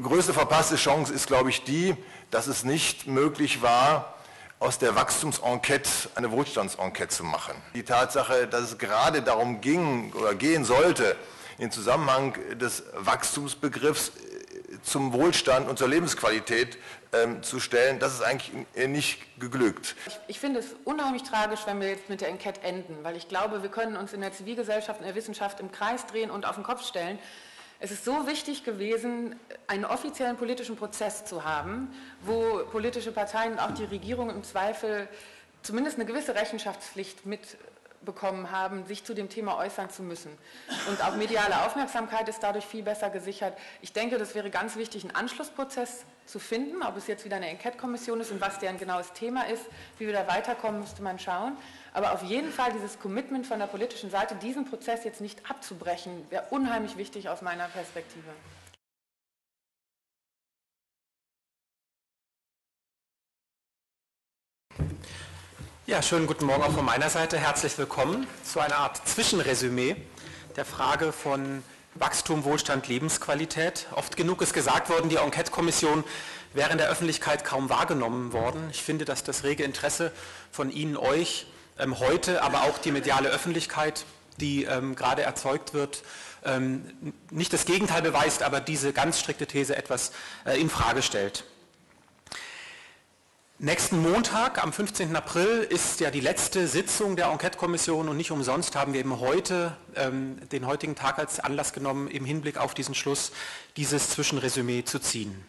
größte verpasste Chance ist, glaube ich, die, dass es nicht möglich war, aus der Wachstumsenquete eine Wohlstandsenquete zu machen. Die Tatsache, dass es gerade darum ging oder gehen sollte, im Zusammenhang des Wachstumsbegriffs zum Wohlstand und zur Lebensqualität zu stellen, das ist eigentlich nicht geglückt. Ich finde es unheimlich tragisch, wenn wir jetzt mit der Enquete enden, weil ich glaube, wir können uns in der Zivilgesellschaft, in der Wissenschaft im Kreis drehen und auf den Kopf stellen. Es ist so wichtig gewesen, einen offiziellen politischen Prozess zu haben, wo politische Parteien und auch die Regierung im Zweifel zumindest eine gewisse Rechenschaftspflicht mitbekommen haben, sich zu dem Thema äußern zu müssen. Und auch mediale Aufmerksamkeit ist dadurch viel besser gesichert. Ich denke, das wäre ganz wichtig, einen Anschlussprozess zu finden, ob es jetzt wieder eine Enquete-Kommission ist und was deren genaues Thema ist, wie wir da weiterkommen, müsste man schauen. Aber auf jeden Fall dieses Commitment von der politischen Seite, diesen Prozess jetzt nicht abzubrechen, wäre unheimlich wichtig aus meiner Perspektive. Ja, schönen guten Morgen auch von meiner Seite. Herzlich willkommen zu einer Art Zwischenresümee der Frage von Wachstum, Wohlstand, Lebensqualität. Oft genug ist gesagt worden, die Enquete-Kommission wäre in der Öffentlichkeit kaum wahrgenommen worden. Ich finde, dass das rege Interesse von Ihnen, euch heute, aber auch die mediale Öffentlichkeit, die gerade erzeugt wird, nicht das Gegenteil beweist, aber diese ganz strikte These etwas in Frage stellt. Nächsten Montag, am 15. April, ist ja die letzte Sitzung der Enquete-Kommission und nicht umsonst haben wir eben heute den heutigen Tag als Anlass genommen, im Hinblick auf diesen Schluss dieses Zwischenresümee zu ziehen.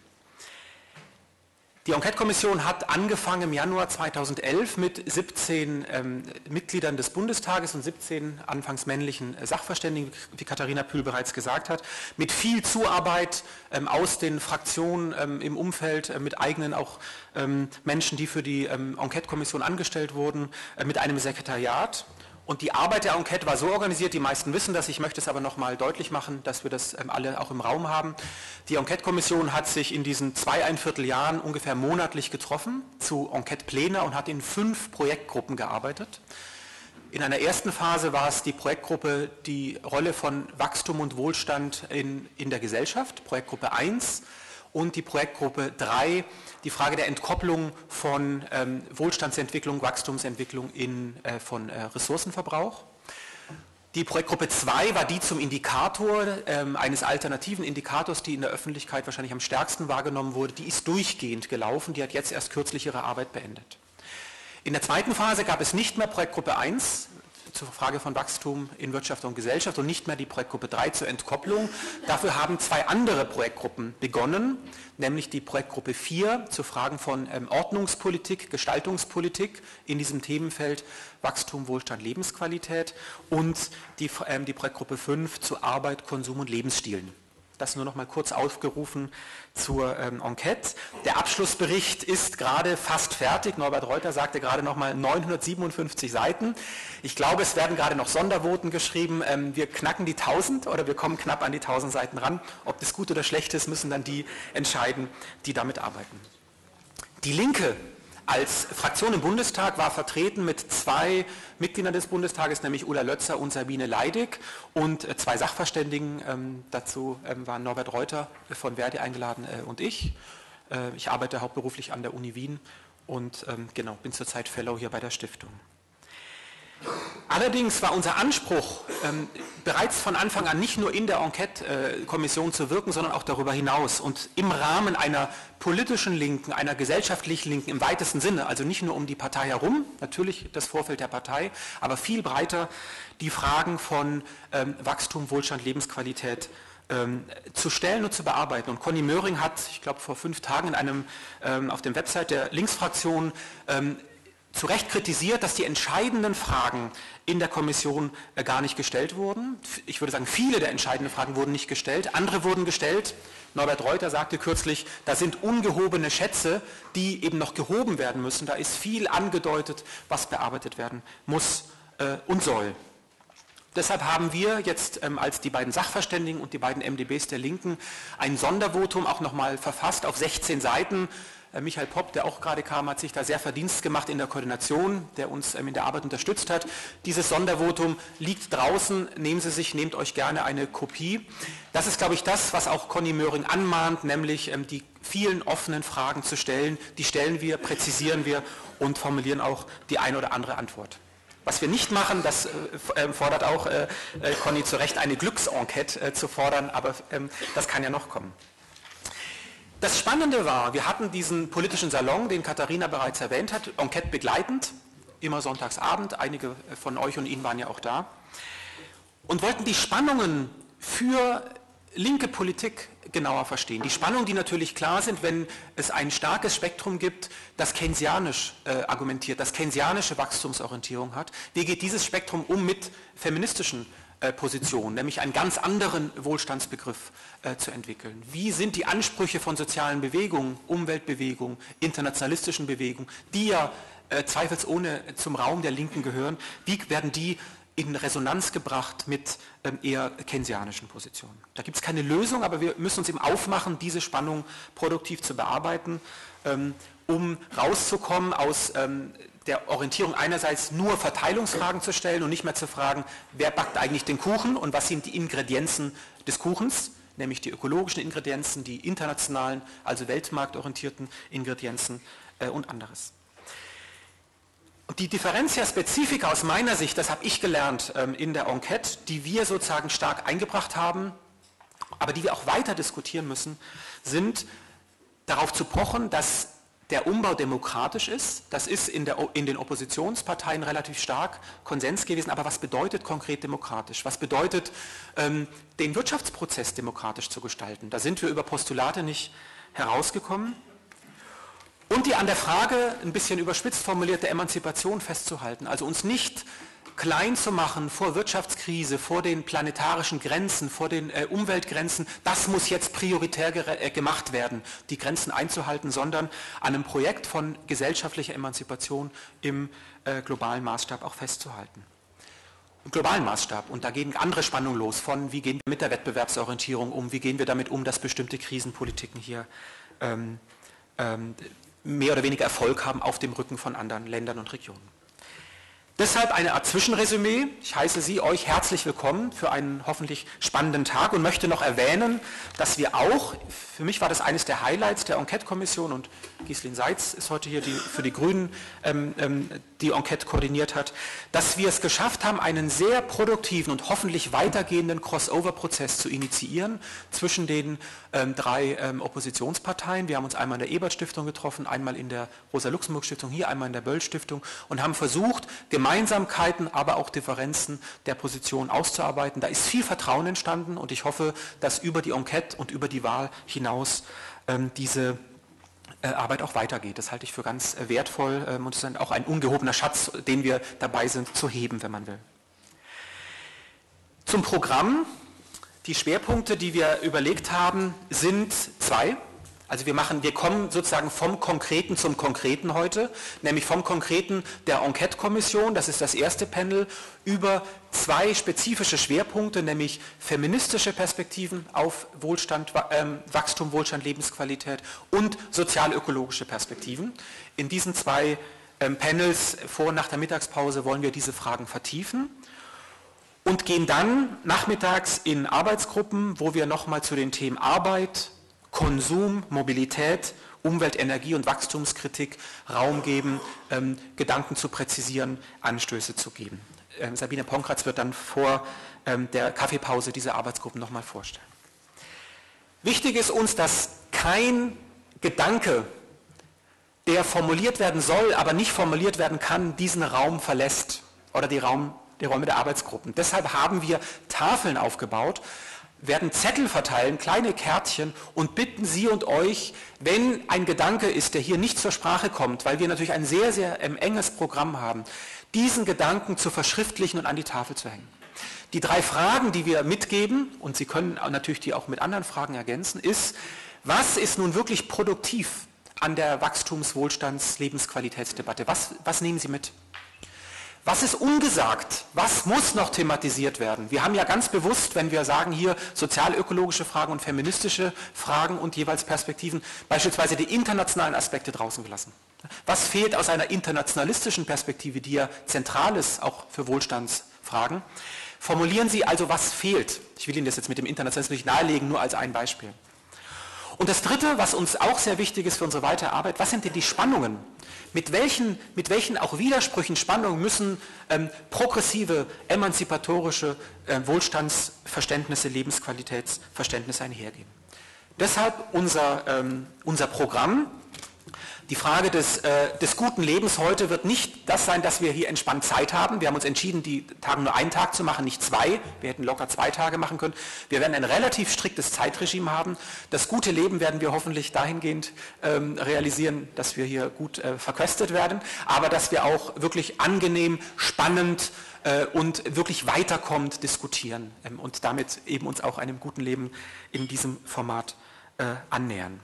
Die Enquete-Kommission hat angefangen im Januar 2011 mit 17 Mitgliedern des Bundestages und 17 anfangs männlichen Sachverständigen, wie Katharina Pühl bereits gesagt hat, mit viel Zuarbeit aus den Fraktionen im Umfeld, mit eigenen auch Menschen, die für die Enquete-Kommission angestellt wurden, mit einem Sekretariat. Und die Arbeit der Enquete war so organisiert, die meisten wissen das, ich möchte es aber noch mal deutlich machen, dass wir das alle auch im Raum haben. Die Enquete-Kommission hat sich in diesen 2¼ Jahren ungefähr monatlich getroffen zu Enquete-Pläne und hat in 5 Projektgruppen gearbeitet. In einer ersten Phase war es die Projektgruppe die Rolle von Wachstum und Wohlstand in der Gesellschaft, Projektgruppe 1, und die Projektgruppe 3, die Frage der Entkopplung von Wohlstandsentwicklung, Wachstumsentwicklung von Ressourcenverbrauch. Die Projektgruppe 2 war die zum Indikator, eines alternativen Indikators, die in der Öffentlichkeit wahrscheinlich am stärksten wahrgenommen wurde. Die ist durchgehend gelaufen, die hat jetzt erst kürzlich ihre Arbeit beendet. In der zweiten Phase gab es nicht mehr Projektgruppe 1, zur Frage von Wachstum in Wirtschaft und Gesellschaft und nicht mehr die Projektgruppe 3 zur Entkopplung. Dafür haben 2 andere Projektgruppen begonnen, nämlich die Projektgruppe 4 zu Fragen von Ordnungspolitik, Gestaltungspolitik in diesem Themenfeld Wachstum, Wohlstand, Lebensqualität und die Projektgruppe 5 zu Arbeit, Konsum und Lebensstilen. Das nur noch mal kurz aufgerufen zur Enquete. Der Abschlussbericht ist gerade fast fertig. Norbert Reuter sagte gerade noch mal 957 Seiten. Ich glaube, es werden gerade noch Sondervoten geschrieben. Wir knacken die 1000 oder wir kommen knapp an die 1000 Seiten ran. Ob das gut oder schlecht ist, müssen dann die entscheiden, die damit arbeiten. Die Linke als Fraktion im Bundestag war vertreten mit 2 Mitgliedern des Bundestages, nämlich Ulla Lötzer und Sabine Leidig und 2 Sachverständigen. Dazu waren Norbert Reuter von Verdi eingeladen und ich. Ich arbeite hauptberuflich an der Uni Wien und bin zurzeit Fellow hier bei der Stiftung. Allerdings war unser Anspruch, bereits von Anfang an nicht nur in der Enquete-Kommission zu wirken, sondern auch darüber hinaus und im Rahmen einer politischen Linken, einer gesellschaftlichen Linken im weitesten Sinne, also nicht nur um die Partei herum, natürlich das Vorfeld der Partei, aber viel breiter die Fragen von Wachstum, Wohlstand, Lebensqualität zu stellen und zu bearbeiten. Und Conny Möhring hat, ich glaube vor 5 Tagen auf dem Website der Linksfraktion zu Recht kritisiert, dass die entscheidenden Fragen in der Kommission gar nicht gestellt wurden. Ich würde sagen, viele der entscheidenden Fragen wurden nicht gestellt, andere wurden gestellt. Norbert Reuter sagte kürzlich, da sind ungehobene Schätze, die eben noch gehoben werden müssen. Da ist viel angedeutet, was bearbeitet werden muss und soll. Deshalb haben wir jetzt als die beiden Sachverständigen und die beiden MdBs der Linken ein Sondervotum auch nochmal verfasst auf 16 Seiten, Michael Popp, der auch gerade kam, hat sich da sehr Verdienst gemacht in der Koordination, der uns in der Arbeit unterstützt hat. Dieses Sondervotum liegt draußen, nehmt euch gerne eine Kopie. Das ist, glaube ich, das, was auch Conny Möhring anmahnt, nämlich die vielen offenen Fragen zu stellen. Die stellen wir, präzisieren wir und formulieren auch die eine oder andere Antwort. Was wir nicht machen, das fordert auch Conny zu Recht, eine Glücksenquete zu fordern, aber das kann ja noch kommen. Das Spannende war, wir hatten diesen politischen Salon, den Katharina bereits erwähnt hat, Enquete begleitend, immer sonntagsabend, einige von euch und Ihnen waren ja auch da, und wollten die Spannungen für linke Politik genauer verstehen. Die Spannungen, die natürlich klar sind, wenn es ein starkes Spektrum gibt, das keynesianisch argumentiert, das keynesianische Wachstumsorientierung hat. Wie geht dieses Spektrum um mit feministischen Positionen, nämlich einen ganz anderen Wohlstandsbegriff zu entwickeln? Wie sind die Ansprüche von sozialen Bewegungen, Umweltbewegungen, internationalistischen Bewegungen, die ja zweifelsohne zum Raum der Linken gehören, wie werden die in Resonanz gebracht mit eher keynesianischen Positionen? Da gibt es keine Lösung, aber wir müssen uns eben aufmachen, diese Spannung produktiv zu bearbeiten, um rauszukommen aus der Orientierung einerseits nur Verteilungsfragen zu stellen und nicht mehr zu fragen, wer backt eigentlich den Kuchen und was sind die Ingredienzen des Kuchens, nämlich die ökologischen Ingredienzen, die internationalen, also weltmarktorientierten Ingredienzen und anderes. Und die Differentia Specifica aus meiner Sicht, das habe ich gelernt in der Enquete, die wir sozusagen stark eingebracht haben, aber die wir auch weiter diskutieren müssen, sind darauf zu pochen, dass der Umbau demokratisch ist. Das ist in den Oppositionsparteien relativ stark Konsens gewesen, aber was bedeutet konkret demokratisch? Was bedeutet, den Wirtschaftsprozess demokratisch zu gestalten? Da sind wir über Postulate nicht herausgekommen. Und die an der Frage, ein bisschen überspitzt formulierte Emanzipation festzuhalten, also uns nicht klein zu machen vor Wirtschaftskrise, vor den planetarischen Grenzen, vor den Umweltgrenzen, das muss jetzt prioritär gemacht werden, die Grenzen einzuhalten, sondern an einem Projekt von gesellschaftlicher Emanzipation im globalen Maßstab auch festzuhalten. Im globalen Maßstab, und da gehen andere Spannungen los, von wie gehen wir mit der Wettbewerbsorientierung um, wie gehen wir damit um, dass bestimmte Krisenpolitiken hier mehr oder weniger Erfolg haben auf dem Rücken von anderen Ländern und Regionen. Deshalb eine Art Zwischenresümee. Ich heiße Sie, euch herzlich willkommen für einen hoffentlich spannenden Tag und möchte noch erwähnen, dass wir auch, für mich war das eines der Highlights der Enquete-Kommission und Gieslin Seitz ist heute hier für die Grünen die Enquete koordiniert hat, dass wir es geschafft haben, einen sehr produktiven und hoffentlich weitergehenden Crossover-Prozess zu initiieren zwischen den drei Oppositionsparteien. Wir haben uns einmal in der Ebert-Stiftung getroffen, einmal in der Rosa-Luxemburg-Stiftung, hier einmal in der Böll-Stiftung und haben versucht, Gemeinsamkeiten, aber auch Differenzen der Position auszuarbeiten. Da ist viel Vertrauen entstanden und ich hoffe, dass über die Enquete und über die Wahl hinaus diese Arbeit auch weitergeht. Das halte ich für ganz wertvoll und es ist auch ein ungehobener Schatz, den wir dabei sind zu heben, wenn man will. Zum Programm. Die Schwerpunkte, die wir überlegt haben, sind zwei. Also wir kommen sozusagen vom Konkreten zum Konkreten heute, nämlich vom Konkreten der Enquete-Kommission, das ist das erste Panel, über zwei spezifische Schwerpunkte, nämlich feministische Perspektiven auf Wohlstand, Wachstum, Wohlstand, Lebensqualität und sozial-ökologische Perspektiven. In diesen zwei Panels vor und nach der Mittagspause wollen wir diese Fragen vertiefen und gehen dann nachmittags in Arbeitsgruppen, wo wir nochmal zu den Themen Arbeit, Konsum, Mobilität, Umwelt-, Energie- und Wachstumskritik Raum geben, Gedanken zu präzisieren, Anstöße zu geben. Sabine Ponkratz wird dann vor der Kaffeepause diese Arbeitsgruppen nochmal vorstellen. Wichtig ist uns, dass kein Gedanke, der formuliert werden soll, aber nicht formuliert werden kann, diesen Raum verlässt oder die Räume der Arbeitsgruppen. Deshalb haben wir Tafeln aufgebaut, werden Zettel verteilen, kleine Kärtchen und bitten Sie und euch, wenn ein Gedanke ist, der hier nicht zur Sprache kommt, weil wir natürlich ein sehr, sehr enges Programm haben, diesen Gedanken zu verschriftlichen und an die Tafel zu hängen. Die drei Fragen, die wir mitgeben, und Sie können natürlich die auch mit anderen Fragen ergänzen, ist, was ist nun wirklich produktiv an der Wachstums-, Wohlstands-, Lebensqualitätsdebatte? Was nehmen Sie mit? Was ist ungesagt? Was muss noch thematisiert werden? Wir haben ja ganz bewusst, wenn wir sagen hier sozialökologische Fragen und feministische Fragen und jeweils Perspektiven, beispielsweise die internationalen Aspekte draußen gelassen. Was fehlt aus einer internationalistischen Perspektive, die ja zentral ist, auch für Wohlstandsfragen? Formulieren Sie also, was fehlt. Ich will Ihnen das jetzt mit dem Internationalismus nicht nahelegen, nur als ein Beispiel. Und das Dritte, was uns auch sehr wichtig ist für unsere weitere Arbeit, was sind denn die Spannungen? Mit welchen auch Widersprüchen, Spannungen müssen progressive, emanzipatorische Wohlstandsverständnisse, Lebensqualitätsverständnisse einhergehen? Deshalb unser Programm. Die Frage des guten Lebens heute wird nicht das sein, dass wir hier entspannt Zeit haben. Wir haben uns entschieden, die Tage nur einen Tag zu machen, nicht 2. Wir hätten locker 2 Tage machen können. Wir werden ein relativ striktes Zeitregime haben. Das gute Leben werden wir hoffentlich dahingehend realisieren, dass wir hier gut verköstet werden, aber dass wir auch wirklich angenehm, spannend und wirklich weiterkommend diskutieren und damit eben uns auch einem guten Leben in diesem Format annähern.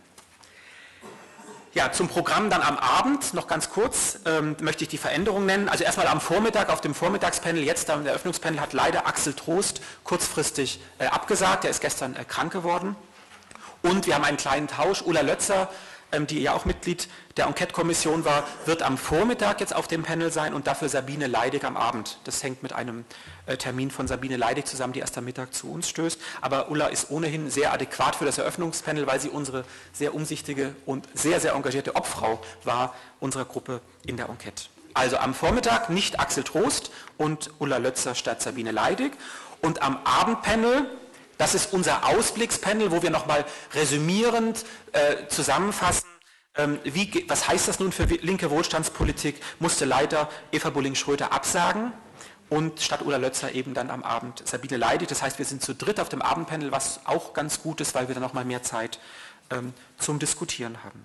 Ja, zum Programm dann am Abend, noch ganz kurz, möchte ich die Veränderung nennen. Also erstmal am Vormittag, auf dem Vormittagspanel, jetzt am Eröffnungspanel, hat leider Axel Trost kurzfristig abgesagt. Er ist gestern krank geworden. Und wir haben einen kleinen Tausch. Ulla Lötzer, die ja auch Mitglied der Enquete-Kommission war, wird am Vormittag jetzt auf dem Panel sein und dafür Sabine Leidig am Abend. Das hängt mit einem Termin von Sabine Leidig zusammen, die erst am Mittag zu uns stößt. Aber Ulla ist ohnehin sehr adäquat für das Eröffnungspanel, weil sie unsere sehr umsichtige und sehr, sehr engagierte Obfrau war unserer Gruppe in der Enquete. Also am Vormittag nicht Axel Trost und Ulla Lötzer statt Sabine Leidig. Und am Abendpanel, das ist unser Ausblickspanel, wo wir nochmal resümierend zusammenfassen, was heißt das nun für linke Wohlstandspolitik, musste leider Eva Bulling-Schröter absagen und statt Ulla Lötzer eben dann am Abend Sabine Leidig. Das heißt, wir sind zu dritt auf dem Abendpanel, was auch ganz gut ist, weil wir dann nochmal mehr Zeit zum Diskutieren haben.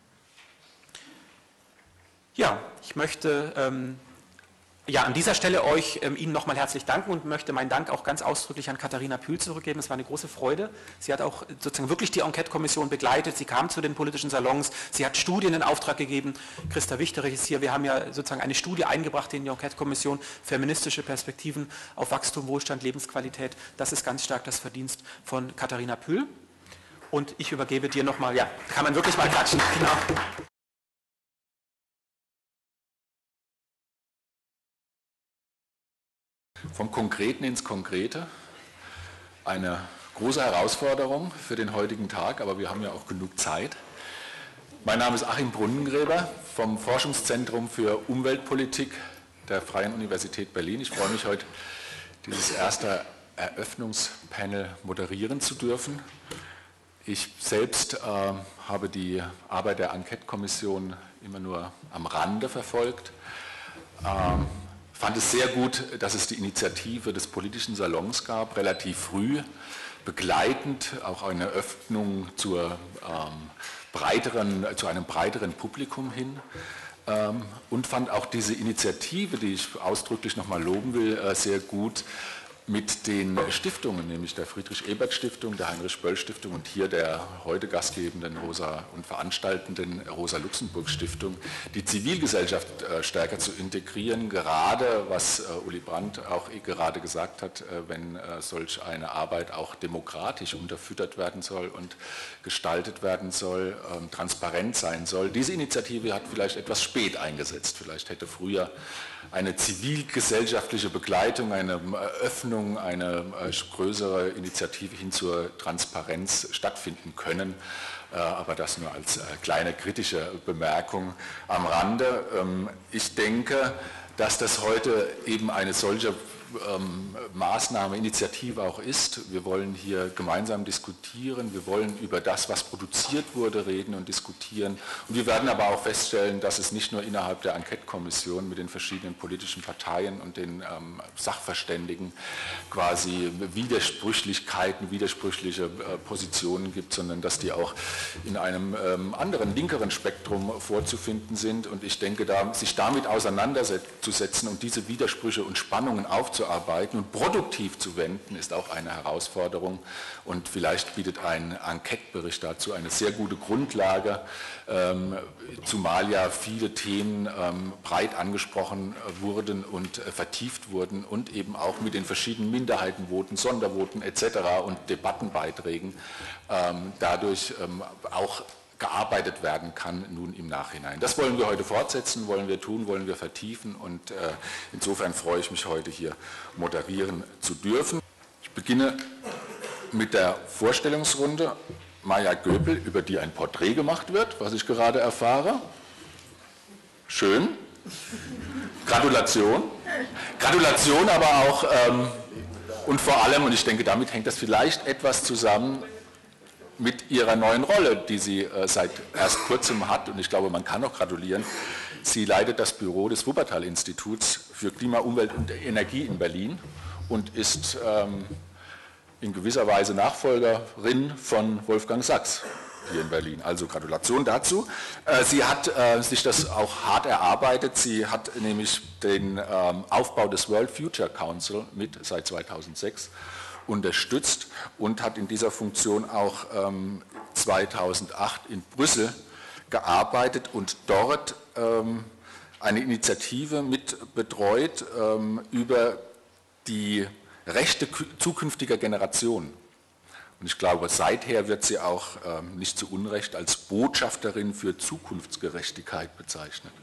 Ja, ich möchte an dieser Stelle Ihnen nochmal herzlich danken und möchte meinen Dank auch ganz ausdrücklich an Katharina Pühl zurückgeben. Es war eine große Freude. Sie hat auch sozusagen wirklich die Enquete-Kommission begleitet. Sie kam zu den politischen Salons. Sie hat Studien in Auftrag gegeben. Christa Wichterich ist hier. Wir haben ja sozusagen eine Studie eingebracht in die Enquete-Kommission. Feministische Perspektiven auf Wachstum, Wohlstand, Lebensqualität. Das ist ganz stark das Verdienst von Katharina Pühl. Und ich übergebe dir nochmal, ja, kann man wirklich mal klatschen. Genau. Vom Konkreten ins Konkrete, eine große Herausforderung für den heutigen Tag, aber wir haben ja auch genug Zeit. Mein Name ist Achim Brunnengräber vom Forschungszentrum für Umweltpolitik der Freien Universität Berlin. Ich freue mich heute, dieses erste Eröffnungspanel moderieren zu dürfen. Ich selbst habe die Arbeit der Enquete-Kommission immer nur am Rande verfolgt. Fand es sehr gut, dass es die Initiative des politischen Salons gab, relativ früh, begleitend auch eine Öffnung zu einem breiteren Publikum hin und fand auch diese Initiative, die ich ausdrücklich nochmal loben will, sehr gut mit den Stiftungen, nämlich der Friedrich-Ebert-Stiftung, der Heinrich-Böll-Stiftung und hier der heute gastgebenden und veranstaltenden Rosa-Luxemburg-Stiftung, die Zivilgesellschaft stärker zu integrieren, gerade was Uli Brandt auch gerade gesagt hat, wenn solch eine Arbeit auch demokratisch unterfüttert werden soll und gestaltet werden soll, transparent sein soll. Diese Initiative hat vielleicht etwas spät eingesetzt, vielleicht hätte früher eine zivilgesellschaftliche Begleitung, eine Öffnung, eine größere Initiative hin zur Transparenz stattfinden können. Aber das nur als kleine kritische Bemerkung am Rande. Ich denke, dass das heute eben eine solche Maßnahme, Initiative auch ist. Wir wollen hier gemeinsam diskutieren, wir wollen über das, was produziert wurde, reden und diskutieren. Und wir werden aber auch feststellen, dass es nicht nur innerhalb der Enquete-Kommission mit den verschiedenen politischen Parteien und den Sachverständigen quasi Widersprüchlichkeiten, widersprüchliche Positionen gibt, sondern dass die auch in einem anderen, linkeren Spektrum vorzufinden sind. Und ich denke, sich damit auseinanderzusetzen und diese Widersprüche und Spannungen aufzuarbeiten, aufzuarbeiten und produktiv zu wenden, ist auch eine Herausforderung. Und vielleicht bietet ein Enquete-Bericht dazu eine sehr gute Grundlage, zumal ja viele Themen breit angesprochen wurden und vertieft wurden und eben auch mit den verschiedenen Minderheitenvoten, Sondervoten etc. und Debattenbeiträgen dadurch auch gearbeitet werden kann nun im Nachhinein. Das wollen wir heute fortsetzen, wollen wir tun, wollen wir vertiefen und insofern freue ich mich heute hier moderieren zu dürfen. Ich beginne mit der Vorstellungsrunde. Maja Göpel, über die ein Porträt gemacht wird, was ich gerade erfahre. Schön. Gratulation. Gratulation aber auch und vor allem, und ich denke, damit hängt das vielleicht etwas zusammen, mit ihrer neuen Rolle, die sie seit erst kurzem hat, und ich glaube, man kann auch gratulieren. Sie leitet das Büro des Wuppertal-Instituts für Klima, Umwelt und Energie in Berlin und ist in gewisser Weise Nachfolgerin von Wolfgang Sachs hier in Berlin. Also Gratulation dazu. Sie hat sich das auch hart erarbeitet. Sie hat nämlich den Aufbau des World Future Council mit seit 2006 unterstützt und hat in dieser Funktion auch 2008 in Brüssel gearbeitet und dort eine Initiative mit betreut über die Rechte zukünftiger Generationen. Und ich glaube, seither wird sie auch nicht zu Unrecht als Botschafterin für Zukunftsgerechtigkeit bezeichnet.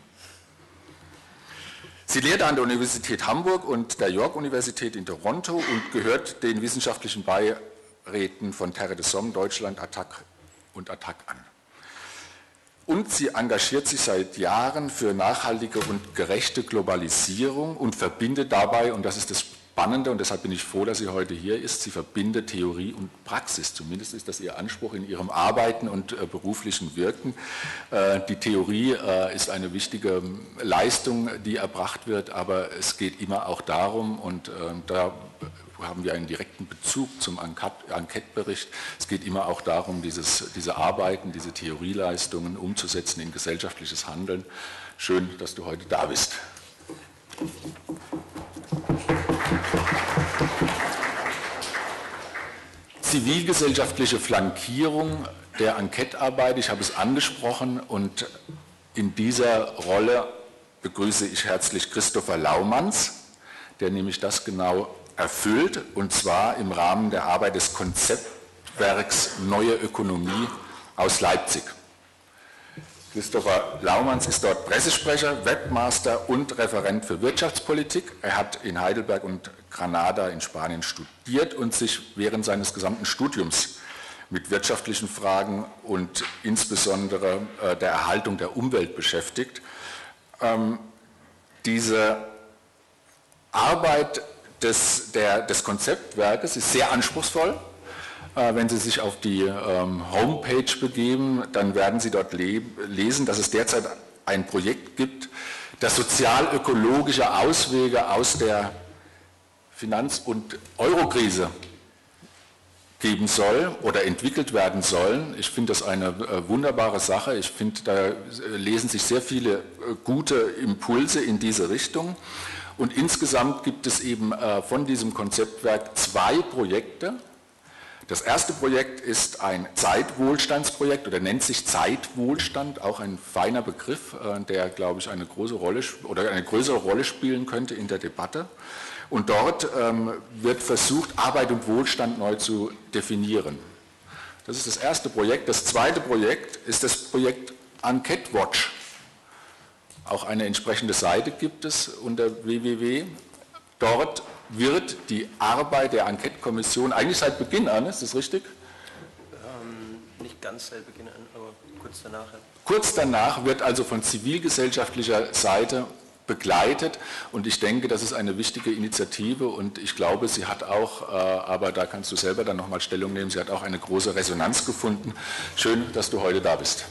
Sie lehrt an der Universität Hamburg und der York-Universität in Toronto und gehört den wissenschaftlichen Beiräten von Terre de Somme, Deutschland, ATTAC und ATTAC an. Und sie engagiert sich seit Jahren für nachhaltige und gerechte Globalisierung und verbindet dabei, und das ist das Spannende, und deshalb bin ich froh, dass sie heute hier ist, sie verbindet Theorie und Praxis. Zumindest ist das ihr Anspruch in ihrem Arbeiten und beruflichen Wirken. Die Theorie ist eine wichtige Leistung, die erbracht wird, aber es geht immer auch darum, und da haben wir einen direkten Bezug zum Enquete-Bericht, es geht immer auch darum, diese Arbeiten, diese Theorieleistungen umzusetzen in gesellschaftliches Handeln. Schön, dass du heute da bist. Zivilgesellschaftliche Flankierung der Enquete-Arbeit, ich habe es angesprochen, und in dieser Rolle begrüße ich herzlich Christopher Laumanns, der nämlich das genau erfüllt, und zwar im Rahmen der Arbeit des Konzeptwerks Neue Ökonomie aus Leipzig. Christopher Laumanns ist dort Pressesprecher, Webmaster und Referent für Wirtschaftspolitik. Er hat in Heidelberg und Granada in Spanien studiert und sich während seines gesamten Studiums mit wirtschaftlichen Fragen und insbesondere der Erhaltung der Umwelt beschäftigt. Diese Arbeit des Konzeptwerkes ist sehr anspruchsvoll. Wenn Sie sich auf die Homepage begeben, dann werden Sie dort lesen, dass es derzeit ein Projekt gibt, das sozial-ökologische Auswege aus der Finanz- und Eurokrise geben soll oder entwickelt werden sollen. Ich finde das eine wunderbare Sache. Ich finde, da lesen sich sehr viele gute Impulse in diese Richtung. Und insgesamt gibt es eben von diesem Konzeptwerk 2 Projekte. Das erste Projekt ist ein Zeitwohlstandsprojekt oder nennt sich Zeitwohlstand, auch ein feiner Begriff, der, glaube ich, eine große Rolle oder eine größere Rolle spielen könnte in der Debatte. Und dort wird versucht, Arbeit und Wohlstand neu zu definieren. Das ist das erste Projekt. Das zweite Projekt ist das Projekt Enquete Watch. Auch eine entsprechende Seite gibt es unter www. Dort wird die Arbeit der Enquete-Kommission eigentlich seit Beginn an, ist das richtig? Nicht ganz seit Beginn an, aber kurz danach. Ja. Kurz danach wird also von zivilgesellschaftlicher Seite begleitet, und ich denke, das ist eine wichtige Initiative, und ich glaube, sie hat auch, aber da kannst du selber dann nochmal Stellung nehmen, sie hat auch eine große Resonanz gefunden. Schön, dass du heute da bist.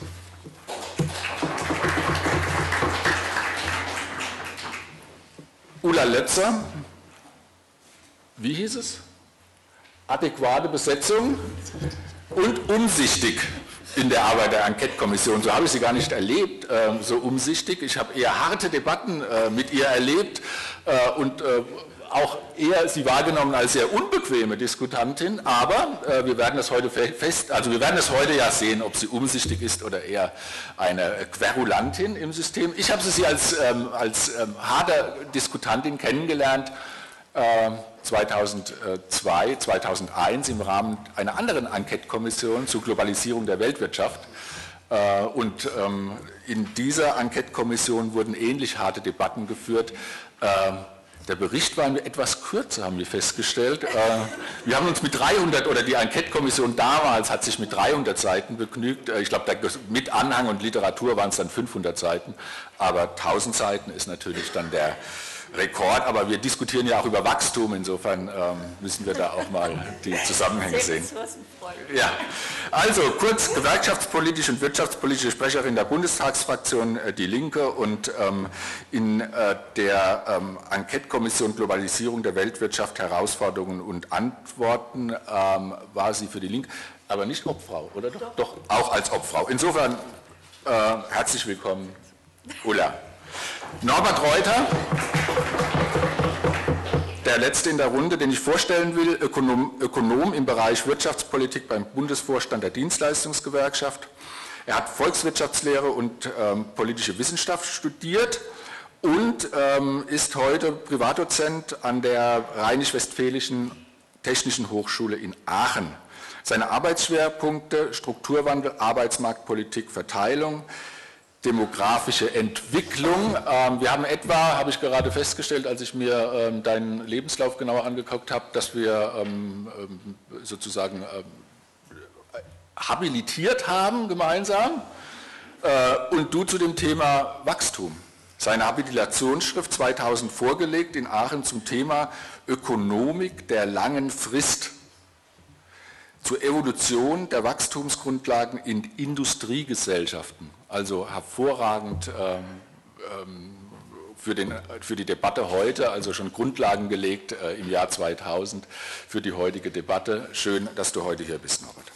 Ulla Lötzer, wie hieß es? Adäquate Besetzung und umsichtig in der Arbeit der Enquete-Kommission. So habe ich sie gar nicht erlebt, so umsichtig. Ich habe eher harte Debatten mit ihr erlebt und auch eher sie wahrgenommen als sehr unbequeme Diskutantin, aber wir werden es heute wir werden es heute ja sehen, ob sie umsichtig ist oder eher eine Querulantin im System. Ich habe sie als harte Diskutantin kennengelernt 2002, 2001 im Rahmen einer anderen Enquete-Kommission zur Globalisierung der Weltwirtschaft. Und in dieser Enquete-Kommission wurden ähnlich harte Debatten geführt. Der Bericht war etwas kürzer, haben wir festgestellt. Wir haben uns mit 300, oder die Enquete-Kommission damals hat sich mit 300 Seiten begnügt. Ich glaube, mit Anhang und Literatur waren es dann 500 Seiten, aber 1000 Seiten ist natürlich dann der Rekord, aber wir diskutieren ja auch über Wachstum, insofern müssen wir da auch mal die Zusammenhänge sehen. Ja, also kurz gewerkschaftspolitische und wirtschaftspolitische Sprecherin der Bundestagsfraktion Die Linke und in der Enquete-Kommission Globalisierung der Weltwirtschaft, Herausforderungen und Antworten war sie für Die Linke, aber nicht Obfrau, oder doch? Doch, auch als Obfrau. Insofern herzlich willkommen, Ulla. Norbert Reuter, der letzte in der Runde, den ich vorstellen will, Ökonom im Bereich Wirtschaftspolitik beim Bundesvorstand der Dienstleistungsgewerkschaft. Er hat Volkswirtschaftslehre und politische Wissenschaft studiert und ist heute Privatdozent an der Rheinisch-Westfälischen Technischen Hochschule in Aachen. Seine Arbeitsschwerpunkte: Strukturwandel, Arbeitsmarktpolitik, Verteilung, demografische Entwicklung. Wir haben etwa, habe ich gerade festgestellt, als ich mir deinen Lebenslauf genauer angeguckt habe, dass wir sozusagen habilitiert haben gemeinsam und du zu dem Thema Wachstum. Seine Habilitationsschrift 2000 vorgelegt in Aachen zum Thema Ökonomik der langen Frist zur Evolution der Wachstumsgrundlagen in Industriegesellschaften. Also hervorragend für die Debatte heute, also schon Grundlagen gelegt im Jahr 2000 für die heutige Debatte. Schön, dass du heute hier bist, Norbert.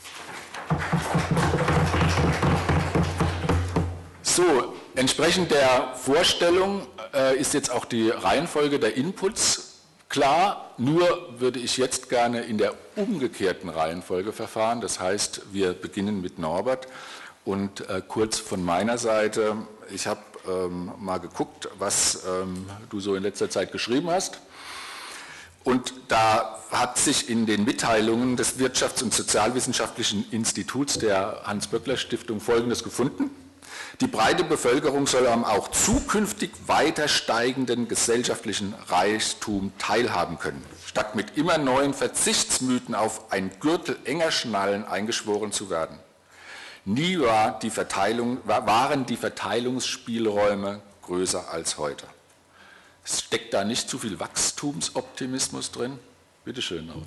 So, entsprechend der Vorstellung ist jetzt auch die Reihenfolge der Inputs klar, nur würde ich jetzt gerne in der umgekehrten Reihenfolge verfahren. Das heißt, wir beginnen mit Norbert. Und kurz von meiner Seite, ich habe mal geguckt, was du so in letzter Zeit geschrieben hast. Und da hat sich in den Mitteilungen des Wirtschafts- und Sozialwissenschaftlichen Instituts der Hans-Böckler-Stiftung Folgendes gefunden: Die breite Bevölkerung soll am auch zukünftig weiter steigenden gesellschaftlichen Reichtum teilhaben können, statt mit immer neuen Verzichtsmythen auf ein Gürtel enger Schnallen eingeschworen zu werden. Nie waren die Verteilungsspielräume größer als heute. Steckt da nicht zu viel Wachstumsoptimismus drin? Bitte schön, Norbert.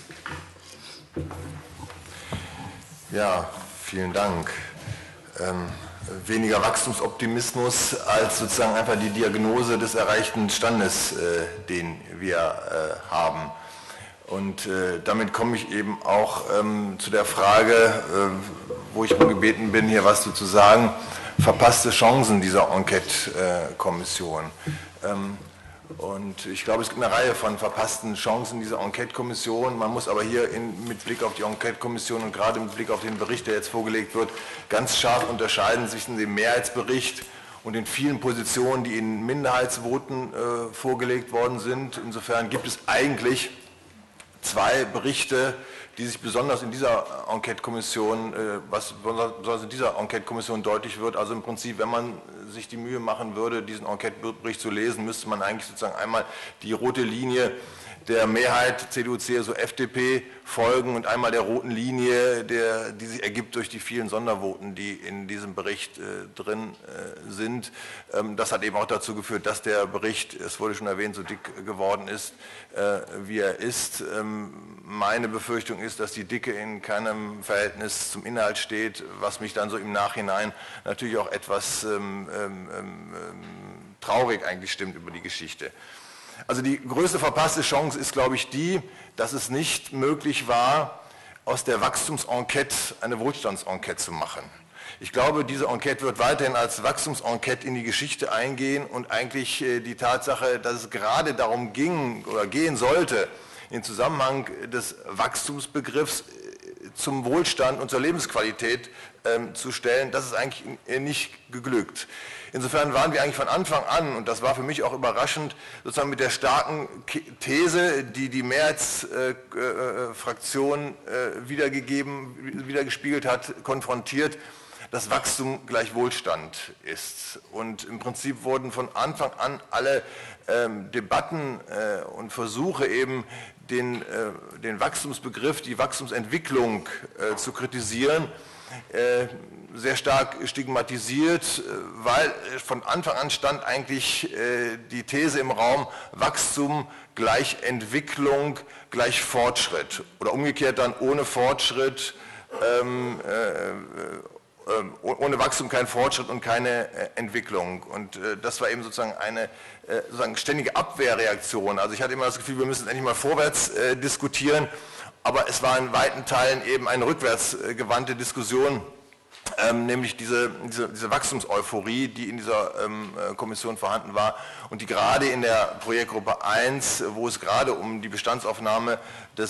Ja, vielen Dank. Weniger Wachstumsoptimismus als sozusagen einfach die Diagnose des erreichten Standes, den wir haben. Und damit komme ich eben auch zu der Frage, wo ich mal gebeten bin, hier was zu sagen, verpasste Chancen dieser Enquete-Kommission. Und ich glaube, es gibt eine Reihe von verpassten Chancen dieser Enquete-Kommission. Man muss aber hier mit Blick auf die Enquete-Kommission und gerade mit Blick auf den Bericht, der jetzt vorgelegt wird, ganz scharf unterscheiden zwischen dem Mehrheitsbericht und den vielen Positionen, die in Minderheitsvoten vorgelegt worden sind. Insofern gibt es eigentlich zwei Berichte, die sich besonders in dieser Enquete-Kommission, was besonders in dieser Enquete-Kommission deutlich wird. Also im Prinzip, wenn man sich die Mühe machen würde, diesen Enquete-Bericht zu lesen, müsste man eigentlich sozusagen einmal die rote Linie der Mehrheit CDU, CSU, FDP folgen und einmal der roten Linie, die sich ergibt durch die vielen Sondervoten, die in diesem Bericht drin sind. Das hat eben auch dazu geführt, dass der Bericht, es wurde schon erwähnt, so dick geworden ist, wie er ist. Meine Befürchtung ist, dass die Dicke in keinem Verhältnis zum Inhalt steht, was mich dann so im Nachhinein natürlich auch etwas traurig eigentlich stimmt über die Geschichte. Also die größte verpasste Chance ist, glaube ich, die, dass es nicht möglich war, aus der Wachstumsenquete eine Wohlstandsenquete zu machen. Ich glaube, diese Enquete wird weiterhin als Wachstumsenquete in die Geschichte eingehen und eigentlich die Tatsache, dass es gerade darum ging oder gehen sollte, den Zusammenhang des Wachstumsbegriffs zum Wohlstand und zur Lebensqualität zu stellen, das ist eigentlich nicht geglückt. Insofern waren wir eigentlich von Anfang an, und das war für mich auch überraschend, sozusagen mit der starken These, die die Mehrheitsfraktion wiedergespiegelt hat, konfrontiert, dass Wachstum gleich Wohlstand ist. Und im Prinzip wurden von Anfang an alle Debatten und Versuche eben den Wachstumsbegriff, die Wachstumsentwicklung zu kritisieren, sehr stark stigmatisiert, weil von Anfang an stand eigentlich die These im Raum, Wachstum gleich Entwicklung gleich Fortschritt oder umgekehrt dann ohne Fortschritt, ohne Wachstum kein Fortschritt und keine Entwicklung. Und das war eben sozusagen eine sozusagen ständige Abwehrreaktion. Also ich hatte immer das Gefühl, wir müssen endlich mal vorwärts diskutieren, aber es war in weiten Teilen eben eine rückwärtsgewandte Diskussion, nämlich diese Wachstumseuphorie, die in dieser Kommission vorhanden war und die gerade in der Projektgruppe 1, wo es gerade um die Bestandsaufnahme der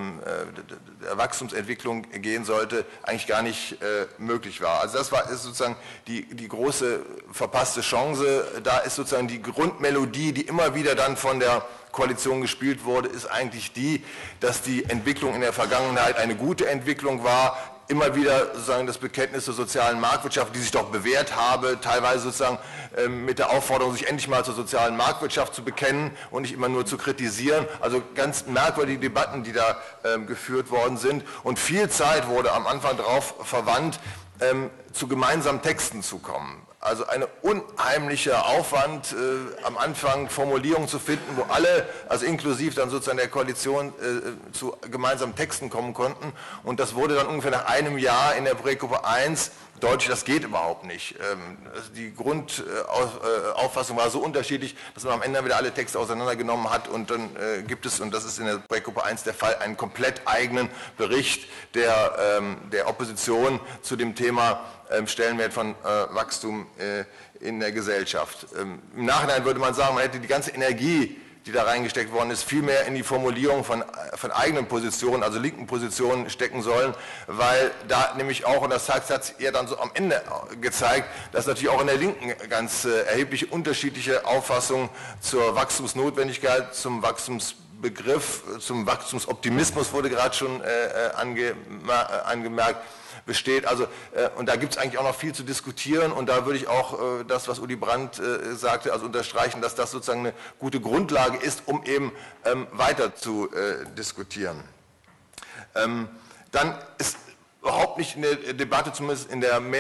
Wachstumsentwicklung gehen sollte, eigentlich gar nicht möglich war. Also das ist sozusagen die große verpasste Chance. Da ist sozusagen die Grundmelodie, die immer wieder dann von der Koalition gespielt wurde, ist eigentlich die, dass die Entwicklung in der Vergangenheit eine gute Entwicklung war. Immer wieder sozusagen das Bekenntnis zur sozialen Marktwirtschaft, die sich doch bewährt habe, teilweise sozusagen mit der Aufforderung, sich endlich mal zur sozialen Marktwirtschaft zu bekennen und nicht immer nur zu kritisieren. Also ganz merkwürdige Debatten, die da geführt worden sind. Und viel Zeit wurde am Anfang darauf verwandt, zu gemeinsamen Texten zu kommen. Also ein unheimlicher Aufwand, am Anfang Formulierungen zu finden, wo alle, also inklusive dann sozusagen der Koalition, zu gemeinsamen Texten kommen konnten. Und das wurde dann ungefähr nach einem Jahr in der Projektgruppe 1 deutlich, das geht überhaupt nicht. Die Grundauffassung war so unterschiedlich, dass man am Ende wieder alle Texte auseinandergenommen hat und dann gibt es, und das ist in der Projektgruppe 1 der Fall, einen komplett eigenen Bericht der Opposition zu dem Thema Stellenwert von Wachstum in der Gesellschaft. Im Nachhinein würde man sagen, man hätte die ganze Energie, die da reingesteckt worden ist, viel mehr in die Formulierung von eigenen Positionen, also linken Positionen stecken sollen, weil da nämlich auch, und das hat sich ja dann so am Ende gezeigt, dass natürlich auch in der Linken ganz erhebliche unterschiedliche Auffassungen zur Wachstumsnotwendigkeit, zum Wachstumsbegriff, zum Wachstumsoptimismus wurde gerade schon angemerkt, besteht. Also, und da gibt es eigentlich auch noch viel zu diskutieren und da würde ich auch das, was Uli Brandt sagte, also unterstreichen, dass das sozusagen eine gute Grundlage ist, um eben weiter zu diskutieren. Dann ist überhaupt nicht in der Debatte, zumindest in der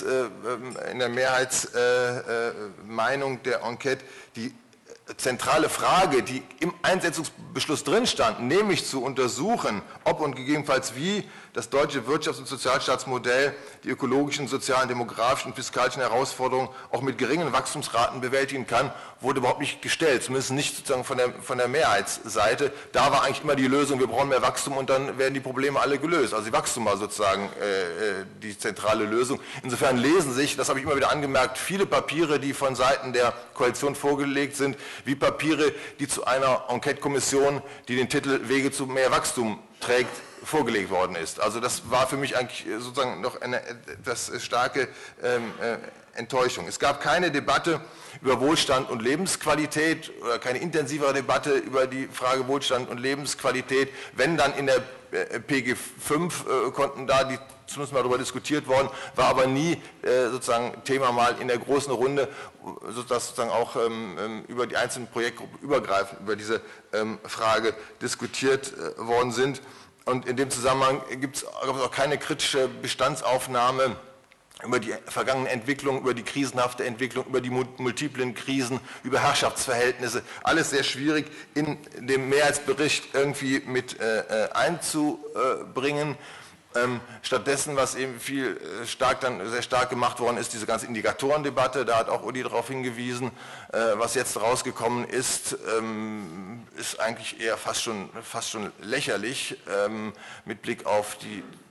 Mehrheitsmeinung der Enquete, die zentrale Frage, die im Einsetzungsbeschluss drin stand, nämlich zu untersuchen, ob und gegebenenfalls wie das deutsche Wirtschafts- und Sozialstaatsmodell die ökologischen, sozialen, demografischen und fiskalischen Herausforderungen auch mit geringen Wachstumsraten bewältigen kann, wurde überhaupt nicht gestellt, zumindest nicht sozusagen von der Mehrheitsseite. Da war eigentlich immer die Lösung, wir brauchen mehr Wachstum und dann werden die Probleme alle gelöst. Also die Wachstum war sozusagen die zentrale Lösung. Insofern lesen sich, das habe ich immer wieder angemerkt, viele Papiere, die von Seiten der Koalition vorgelegt sind, wie Papiere, die zu einer Enquete-Kommission, die den Titel Wege zu mehr Wachstum trägt, vorgelegt worden ist. Also das war für mich eigentlich sozusagen noch eine etwas starke Enttäuschung. Es gab keine Debatte über Wohlstand und Lebensqualität oder keine intensivere Debatte über die Frage Wohlstand und Lebensqualität. Wenn dann in der PG 5 konnten da die zumindest mal darüber diskutiert worden, war aber nie sozusagen Thema mal in der großen Runde, sodass sozusagen auch über die einzelnen Projektgruppen übergreifend über diese Frage diskutiert worden sind. Und in dem Zusammenhang gibt es auch keine kritische Bestandsaufnahme über die vergangene Entwicklung, über die krisenhafte Entwicklung, über die multiplen Krisen, über Herrschaftsverhältnisse. Alles sehr schwierig in dem Mehrheitsbericht irgendwie mit einzubringen. Stattdessen, was eben sehr stark gemacht worden ist, diese ganze Indikatorendebatte, da hat auch Uli darauf hingewiesen, was jetzt rausgekommen ist, ist eigentlich eher fast schon lächerlich mit Blick auf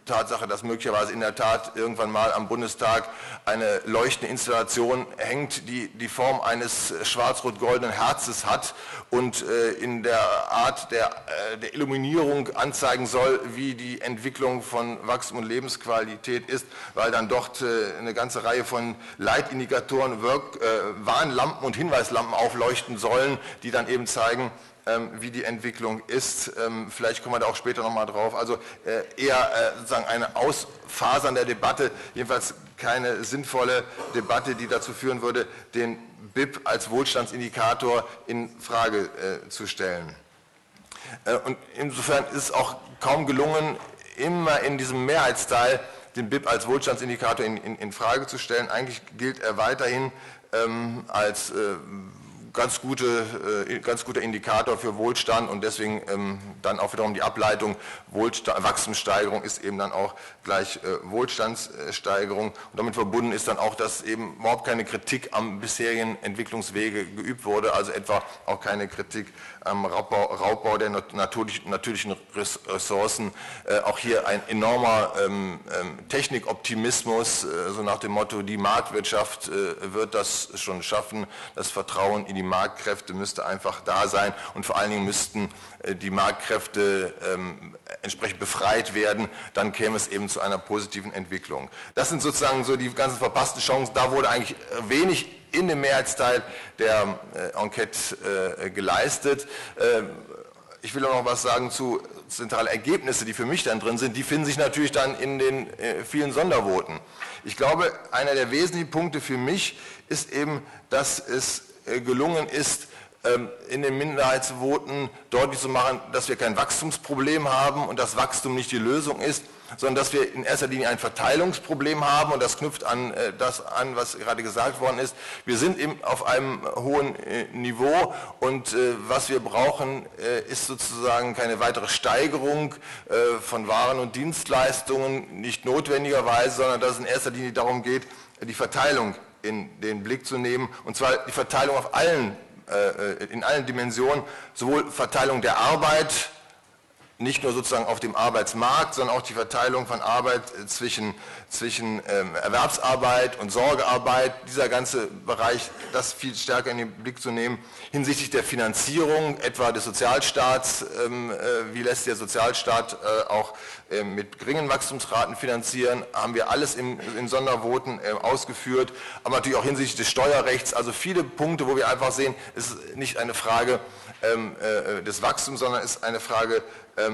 Tatsache, dass möglicherweise in der Tat irgendwann mal am Bundestag eine leuchtende Installation hängt, die die Form eines schwarz-rot-goldenen Herzes hat und in der Art der Illuminierung anzeigen soll, wie die Entwicklung von Wachstum und Lebensqualität ist, weil dann dort eine ganze Reihe von Leitindikatoren, Warnlampen und Hinweislampen aufleuchten sollen, die dann eben zeigen, wie die Entwicklung ist. Vielleicht kommen wir da auch später nochmal drauf. Also eher sozusagen eine Ausfasern der Debatte, jedenfalls keine sinnvolle Debatte, die dazu führen würde, den BIP als Wohlstandsindikator in Frage zu stellen. Und insofern ist es auch kaum gelungen, immer in diesem Mehrheitsteil den BIP als Wohlstandsindikator in Frage zu stellen. Eigentlich gilt er weiterhin als ganz guter Indikator für Wohlstand und deswegen dann auch wiederum die Ableitung Wachstumssteigerung ist eben dann auch gleich Wohlstandssteigerung und damit verbunden ist dann auch, dass eben überhaupt keine Kritik am bisherigen Entwicklungswege geübt wurde, also etwa auch keine Kritik am Raubbau der natürlichen Ressourcen, auch hier ein enormer Technikoptimismus, so nach dem Motto, die Marktwirtschaft wird das schon schaffen, das Vertrauen in die Marktkräfte müsste einfach da sein und vor allen Dingen müssten die Marktkräfte entsprechend befreit werden, dann käme es eben zu einer positiven Entwicklung. Das sind sozusagen so die ganzen verpassten Chancen, da wurde eigentlich wenig in dem Mehrheitsteil der Enquete geleistet. Ich will auch noch was sagen zu zentralen Ergebnissen, die für mich dann drin sind. Die finden sich natürlich dann in den vielen Sondervoten. Ich glaube, einer der wesentlichen Punkte für mich ist eben, dass es gelungen ist, in den Minderheitsvoten deutlich zu machen, dass wir kein Wachstumsproblem haben und dass Wachstum nicht die Lösung ist, sondern dass wir in erster Linie ein Verteilungsproblem haben und das knüpft an das an, was gerade gesagt worden ist. Wir sind eben auf einem hohen Niveau und was wir brauchen, ist sozusagen keine weitere Steigerung von Waren und Dienstleistungen, nicht notwendigerweise, sondern dass es in erster Linie darum geht, die Verteilung in den Blick zu nehmen und zwar die Verteilung auf in allen Dimensionen, sowohl Verteilung der Arbeit, nicht nur sozusagen auf dem Arbeitsmarkt, sondern auch die Verteilung von Arbeit zwischen Erwerbsarbeit und Sorgearbeit, dieser ganze Bereich, das viel stärker in den Blick zu nehmen. Hinsichtlich der Finanzierung, etwa des Sozialstaats, wie lässt der Sozialstaat auch mit geringen Wachstumsraten finanzieren, haben wir alles in Sondervoten ausgeführt, aber natürlich auch hinsichtlich des Steuerrechts, also viele Punkte, wo wir einfach sehen, es ist nicht eine Frage des Wachstums, sondern ist eine Frage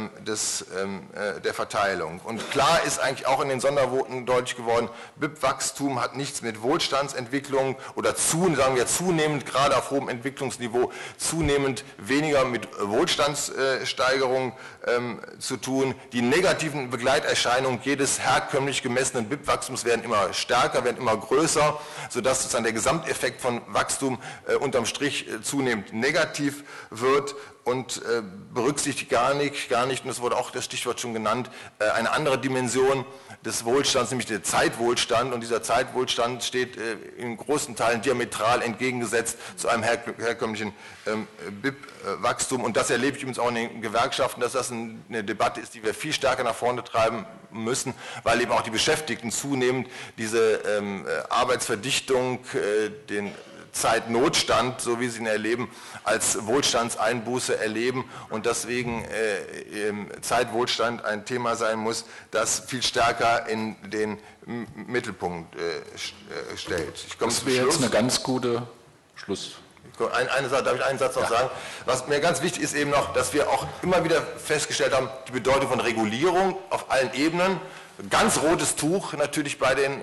der Verteilung. Und klar ist eigentlich auch in den Sondervoten deutlich geworden, BIP-Wachstum hat nichts mit Wohlstandsentwicklung oder sagen wir zunehmend, gerade auf hohem Entwicklungsniveau, zunehmend weniger mit Wohlstandssteigerung zu tun. Die negativen Begleiterscheinungen jedes herkömmlich gemessenen BIP-Wachstums werden immer stärker, werden immer größer, sodass sozusagen der Gesamteffekt von Wachstum unterm Strich zunehmend negativ wird und berücksichtigt gar nicht, und das wurde auch das Stichwort schon genannt, eine andere Dimension des Wohlstands, nämlich der Zeitwohlstand. Und dieser Zeitwohlstand steht in großen Teilen diametral entgegengesetzt zu einem herkömmlichen BIP-Wachstum. Und das erlebe ich übrigens auch in den Gewerkschaften, dass das eine Debatte ist, die wir viel stärker nach vorne treiben müssen, weil eben auch die Beschäftigten zunehmend diese Arbeitsverdichtung, den Zeitnotstand, so wie sie ihn erleben, als Wohlstandseinbuße erleben und deswegen Zeitwohlstand ein Thema sein muss, das viel stärker in den Mittelpunkt stellt. Das wäre jetzt eine ganz gute Schluss. Darf ich einen Satz noch sagen? Was mir ganz wichtig ist eben noch, dass wir auch immer wieder festgestellt haben, die Bedeutung von Regulierung auf allen Ebenen. Ganz rotes Tuch natürlich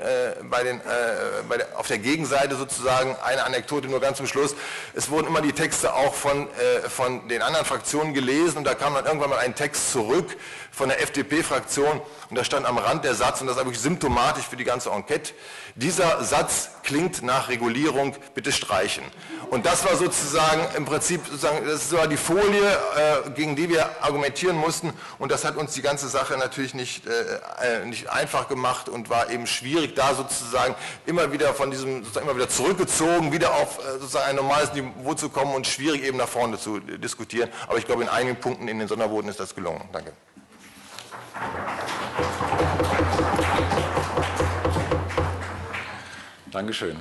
auf der Gegenseite sozusagen. Eine Anekdote nur ganz zum Schluss. Es wurden immer die Texte auch von den anderen Fraktionen gelesen und da kam dann irgendwann mal ein Text zurück von der FDP-Fraktion und da stand am Rand der Satz, und das ist wirklich symptomatisch für die ganze Enquete, dieser Satz klingt nach Regulierung, bitte streichen. Und das war sozusagen im Prinzip, das war die Folie, gegen die wir argumentieren mussten und das hat uns die ganze Sache natürlich nicht einfach gemacht und war eben schwierig, da sozusagen immer wieder zurückgezogen, wieder auf sozusagen ein normales Niveau zu kommen und schwierig eben nach vorne zu diskutieren. Aber ich glaube, in einigen Punkten in den Sondervoten ist das gelungen. Danke. Dankeschön.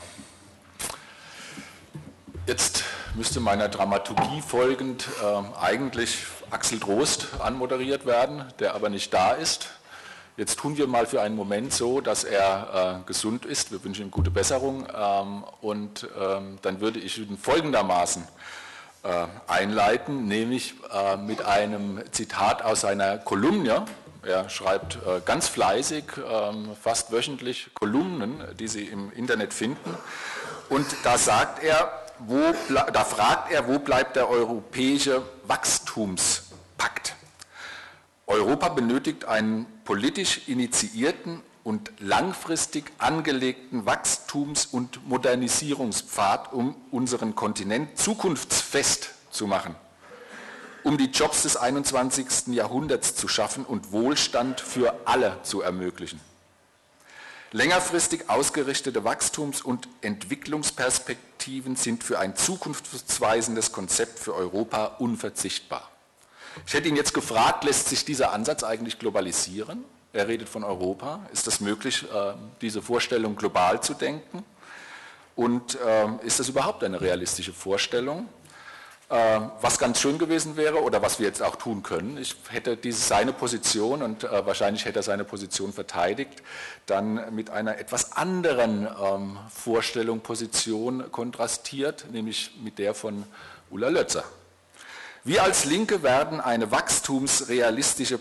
Jetzt müsste meiner Dramaturgie folgend eigentlich Axel Trost anmoderiert werden, der aber nicht da ist. Jetzt tun wir mal für einen Moment so, dass er gesund ist. Wir wünschen ihm gute Besserung. Und dann würde ich ihn folgendermaßen einleiten, nämlich mit einem Zitat aus seiner Kolumne. Er schreibt ganz fleißig, fast wöchentlich Kolumnen, die Sie im Internet finden. Und da sagt er, da fragt er, wo bleibt der europäische Wachstumspakt? Europa benötigt einen politisch initiierten und langfristig angelegten Wachstums- und Modernisierungspfad, um unseren Kontinent zukunftsfest zu machen, um die Jobs des 21. Jahrhunderts zu schaffen und Wohlstand für alle zu ermöglichen. Längerfristig ausgerichtete Wachstums- und Entwicklungsperspektiven sind für ein zukunftsweisendes Konzept für Europa unverzichtbar. Ich hätte ihn jetzt gefragt, lässt sich dieser Ansatz eigentlich globalisieren? Er redet von Europa. Ist es möglich, diese Vorstellung global zu denken? Und ist das überhaupt eine realistische Vorstellung? Was ganz schön gewesen wäre oder was wir jetzt auch tun können, ich hätte seine Position und wahrscheinlich hätte er seine Position verteidigt, dann mit einer etwas anderen Vorstellung, Position kontrastiert, nämlich mit der von Ulla Lötzer. Wir als Linke werden um eine wachstumsrealistische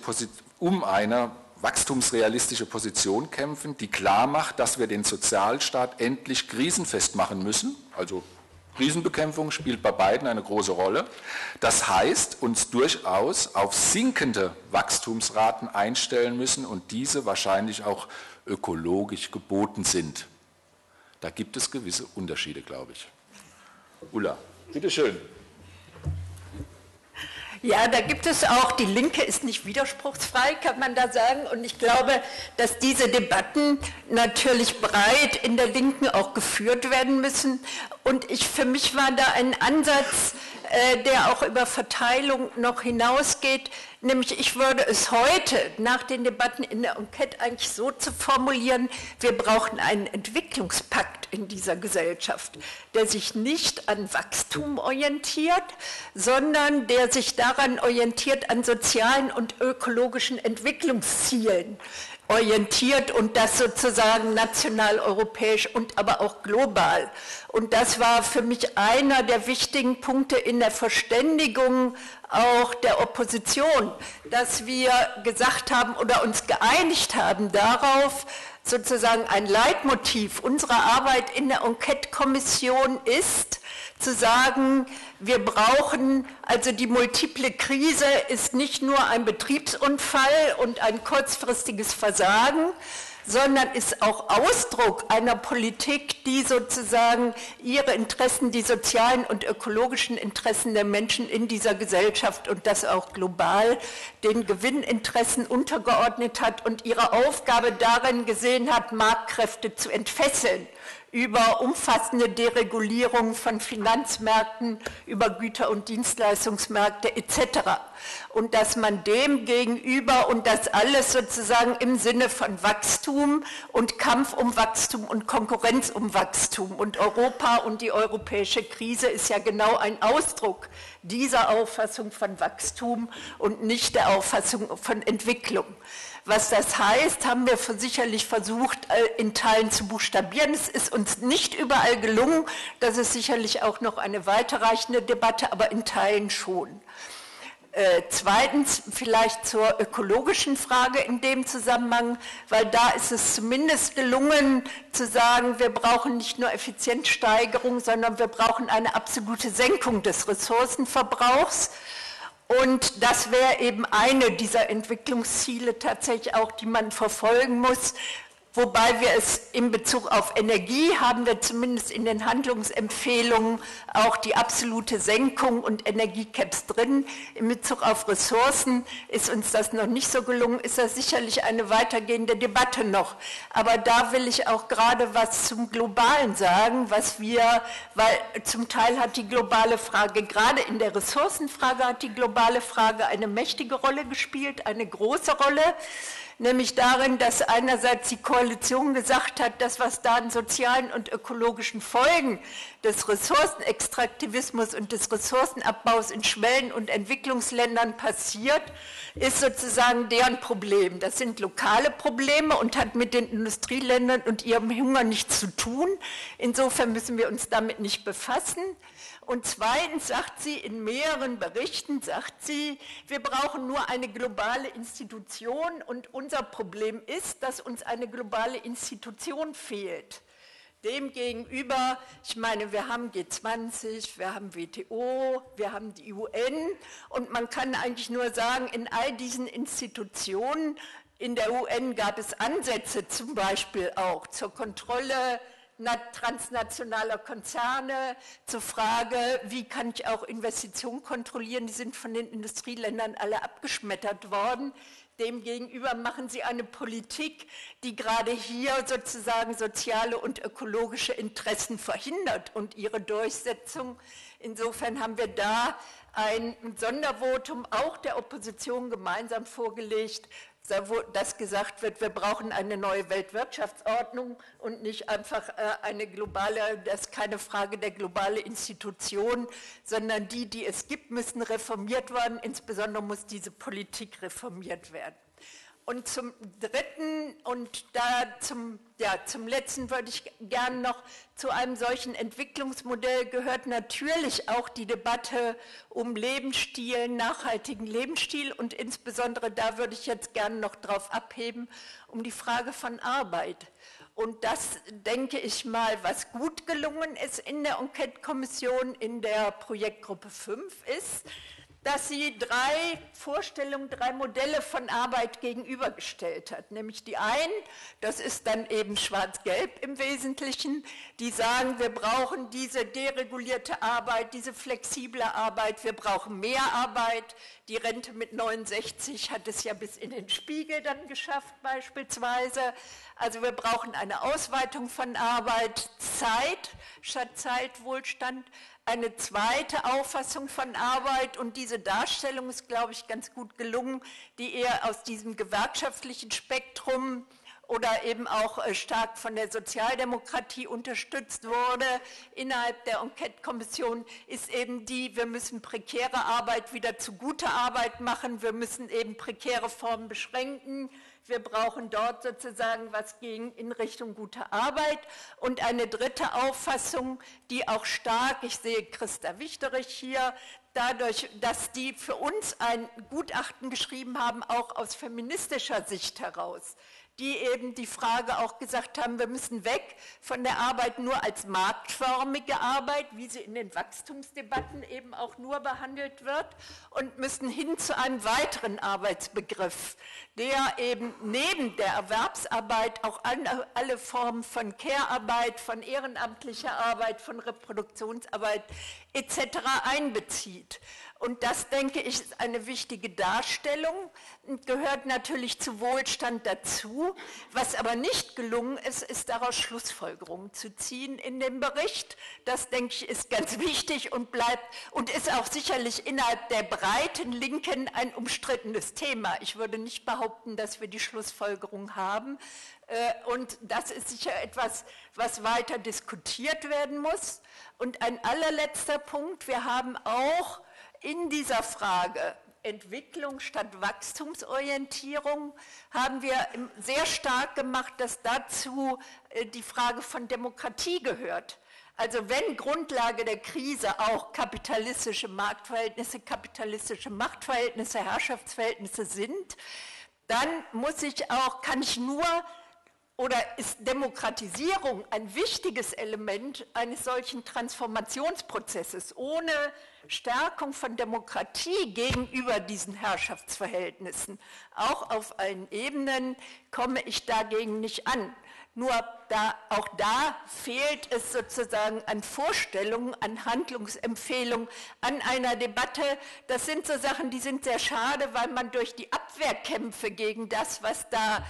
Position kämpfen, die klar macht, dass wir den Sozialstaat endlich krisenfest machen müssen, also Krisenbekämpfung spielt bei beiden eine große Rolle. Das heißt, uns durchaus auf sinkende Wachstumsraten einstellen müssen und diese wahrscheinlich auch ökologisch geboten sind. Da gibt es gewisse Unterschiede, glaube ich. Ulla, bitteschön. Ja, da gibt es auch, die Linke ist nicht widerspruchsfrei, kann man da sagen. Und ich glaube, dass diese Debatten natürlich breit in der Linken auch geführt werden müssen. Und für mich war da ein Ansatz, der auch über Verteilung noch hinausgeht. Nämlich, ich würde es heute nach den Debatten in der Enquete eigentlich so zu formulieren, wir brauchen einen Entwicklungspakt in dieser Gesellschaft, der sich nicht an Wachstum orientiert, sondern der sich daran orientiert, an sozialen und ökologischen Entwicklungszielen orientiert und das sozusagen national, europäisch und aber auch global. Und das war für mich einer der wichtigen Punkte in der Verständigung auch der Opposition, dass wir gesagt haben oder uns geeinigt haben darauf, sozusagen ein Leitmotiv unserer Arbeit in der Enquete-Kommission ist, zu sagen, wir brauchen, also die multiple Krise ist nicht nur ein Betriebsunfall und ein kurzfristiges Versagen, sondern ist auch Ausdruck einer Politik, die sozusagen ihre Interessen, die sozialen und ökologischen Interessen der Menschen in dieser Gesellschaft und das auch global den Gewinninteressen untergeordnet hat und ihre Aufgabe darin gesehen hat, Marktkräfte zu entfesseln über umfassende Deregulierung von Finanzmärkten, über Güter- und Dienstleistungsmärkte etc. Und dass man dem gegenüber und das alles sozusagen im Sinne von Wachstum und Kampf um Wachstum und Konkurrenz um Wachstum und Europa und die europäische Krise ist ja genau ein Ausdruck dieser Auffassung von Wachstum und nicht der Auffassung von Entwicklung. Was das heißt, haben wir sicherlich versucht, in Teilen zu buchstabieren. Es ist uns nicht überall gelungen. Das ist sicherlich auch noch eine weiterreichende Debatte, aber in Teilen schon. Zweitens vielleicht zur ökologischen Frage in dem Zusammenhang, weil da ist es zumindest gelungen zu sagen, wir brauchen nicht nur Effizienzsteigerung, sondern wir brauchen eine absolute Senkung des Ressourcenverbrauchs. Und das wäre eben eine dieser Entwicklungsziele tatsächlich auch, die man verfolgen muss. Wobei wir es in Bezug auf Energie haben wir zumindest in den Handlungsempfehlungen auch die absolute Senkung und Energiecaps drin. In Bezug auf Ressourcen ist uns das noch nicht so gelungen, ist das sicherlich eine weitergehende Debatte noch. Aber da will ich auch gerade was zum Globalen sagen, weil zum Teil hat die globale Frage, gerade in der Ressourcenfrage hat die globale Frage eine mächtige Rolle gespielt, eine große Rolle. nämlich darin, dass einerseits die Koalition gesagt hat, das, was da an sozialen und ökologischen Folgen des Ressourcenextraktivismus und des Ressourcenabbaus in Schwellen- und Entwicklungsländern passiert, ist sozusagen deren Problem. Das sind lokale Probleme und hat mit den Industrieländern und ihrem Hunger nichts zu tun. Insofern müssen wir uns damit nicht befassen. Und zweitens sagt sie, in mehreren Berichten sagt sie, wir brauchen nur eine globale Institution und unser Problem ist, dass uns eine globale Institution fehlt. Demgegenüber, ich meine, wir haben G20, wir haben WTO, wir haben die UN und man kann eigentlich nur sagen, in all diesen Institutionen, in der UN gab es Ansätze zum Beispiel auch zur Kontrolle transnationaler Konzerne, zur Frage, wie kann ich auch Investitionen kontrollieren, die sind von den Industrieländern alle abgeschmettert worden. Demgegenüber machen sie eine Politik, die gerade hier sozusagen soziale und ökologische Interessen verhindert und ihre Durchsetzung. Insofern haben wir da ein Sondervotum auch der Opposition gemeinsam vorgelegt, dass gesagt wird, wir brauchen eine neue Weltwirtschaftsordnung und nicht einfach eine globale, das ist keine Frage der globale Institution, sondern die es gibt, müssen reformiert werden, insbesondere muss diese Politik reformiert werden. Und zum Dritten und zum Letzten würde ich gerne noch zu einem solchen Entwicklungsmodell gehört natürlich auch die Debatte um Lebensstil, nachhaltigen Lebensstil und insbesondere da würde ich jetzt gerne noch drauf abheben, um die Frage von Arbeit. Und das, denke ich mal, was gut gelungen ist in der Enquete-Kommission, in der Projektgruppe 5 ist, dass sie drei Modelle von Arbeit gegenübergestellt hat. Nämlich die einen, das ist dann eben schwarz-gelb im Wesentlichen, die sagen, wir brauchen diese deregulierte Arbeit, diese flexible Arbeit, wir brauchen mehr Arbeit. Die Rente mit 69 hat es ja bis in den Spiegel dann geschafft beispielsweise. Also wir brauchen eine Ausweitung von Arbeit, Zeit statt Zeitwohlstand. Eine zweite Auffassung von Arbeit und diese Darstellung ist, glaube ich, ganz gut gelungen, die eher aus diesem gewerkschaftlichen Spektrum oder eben auch stark von der Sozialdemokratie unterstützt wurde innerhalb der Enquete-Kommission, ist eben die, wir müssen prekäre Arbeit wieder zu guter Arbeit machen, wir müssen eben prekäre Formen beschränken, wir brauchen dort sozusagen was in Richtung guter Arbeit. Und eine dritte Auffassung, die auch stark, ich sehe Christa Wichterich hier, dadurch, dass die für uns ein Gutachten geschrieben haben, auch aus feministischer Sicht heraus, die eben die Frage auch gesagt haben, wir müssen weg von der Arbeit nur als marktförmige Arbeit, wie sie in den Wachstumsdebatten eben auch nur behandelt wird, und müssen hin zu einem weiteren Arbeitsbegriff, der eben neben der Erwerbsarbeit auch alle Formen von Care-Arbeit, von ehrenamtlicher Arbeit, von Reproduktionsarbeit etc. einbezieht. Und das, denke ich, ist eine wichtige Darstellung und gehört natürlich zu Wohlstand dazu. Was aber nicht gelungen ist, ist daraus Schlussfolgerungen zu ziehen in dem Bericht. Das, denke ich, ist ganz wichtig und bleibt und ist auch sicherlich innerhalb der breiten Linken ein umstrittenes Thema. Ich würde nicht behaupten, dass wir die Schlussfolgerung haben. Und das ist sicher etwas, was weiter diskutiert werden muss. Und ein allerletzter Punkt, wir haben auch in dieser Frage Entwicklung statt Wachstumsorientierung haben wir sehr stark gemacht, dass dazu die Frage von Demokratie gehört. Also wenn Grundlage der Krise auch kapitalistische Marktverhältnisse, kapitalistische Machtverhältnisse, Herrschaftsverhältnisse sind, dann kann ich nur oder ist Demokratisierung ein wichtiges Element eines solchen Transformationsprozesses? Ohne Stärkung von Demokratie gegenüber diesen Herrschaftsverhältnissen, auch auf allen Ebenen, komme ich dagegen nicht an. Nur auch da fehlt es sozusagen an Vorstellungen, an Handlungsempfehlungen, an einer Debatte. Das sind so Sachen, die sind sehr schade, weil man durch die Abwehrkämpfe gegen das, was da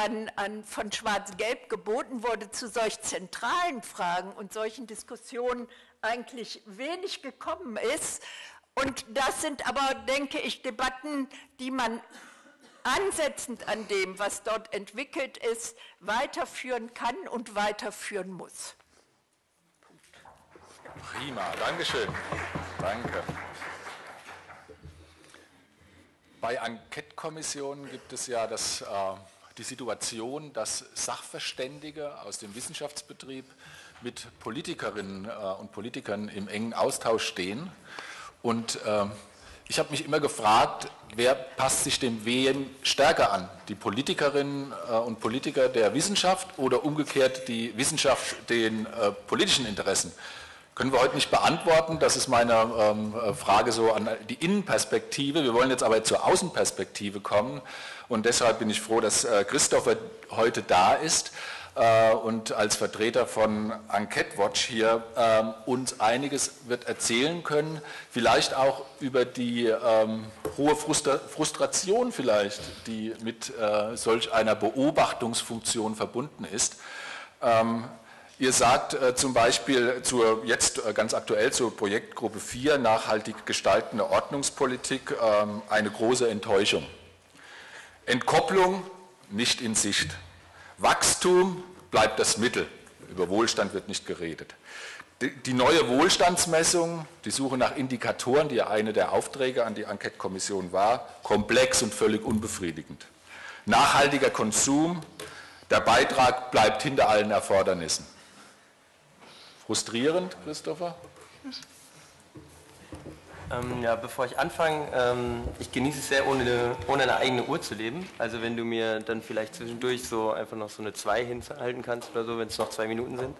von Schwarz-Gelb geboten wurde, zu solch zentralen Fragen und solchen Diskussionen eigentlich wenig gekommen ist. Und das sind aber, denke ich, Debatten, die man ansetzend an dem, was dort entwickelt ist, weiterführen kann und weiterführen muss. Prima, Dankeschön. Danke. Bei Enquete-Kommissionen gibt es ja die Situation, dass Sachverständige aus dem Wissenschaftsbetrieb mit Politikerinnen und Politikern im engen Austausch stehen. Und ich habe mich immer gefragt, wer passt sich dem wem stärker an? Die Politikerinnen und Politiker der Wissenschaft oder umgekehrt die Wissenschaft den politischen Interessen? Können wir heute nicht beantworten. Das ist meine Frage so an die Innenperspektive. Wir wollen jetzt aber zur Außenperspektive kommen. Und deshalb bin ich froh, dass Christopher heute da ist und als Vertreter von Enquete-Watch hier uns einiges wird erzählen können. Vielleicht auch über die hohe Frustration vielleicht, die mit solch einer Beobachtungsfunktion verbunden ist. Ihr sagt zum Beispiel jetzt ganz aktuell zur Projektgruppe 4, nachhaltig gestaltende Ordnungspolitik, eine große Enttäuschung. Entkopplung nicht in Sicht. Wachstum bleibt das Mittel. Über Wohlstand wird nicht geredet. Die neue Wohlstandsmessung, die Suche nach Indikatoren, die ja eine der Aufträge an die Enquete-Kommission war, komplex und völlig unbefriedigend. Nachhaltiger Konsum, der Beitrag bleibt hinter allen Erfordernissen. Frustrierend, Christopher? Ja, bevor ich anfange, ich genieße es sehr, ohne eine eigene Uhr zu leben. Also wenn du mir dann vielleicht zwischendurch so einfach noch so eine 2 hinhalten kannst oder so, wenn es noch 2 Minuten sind.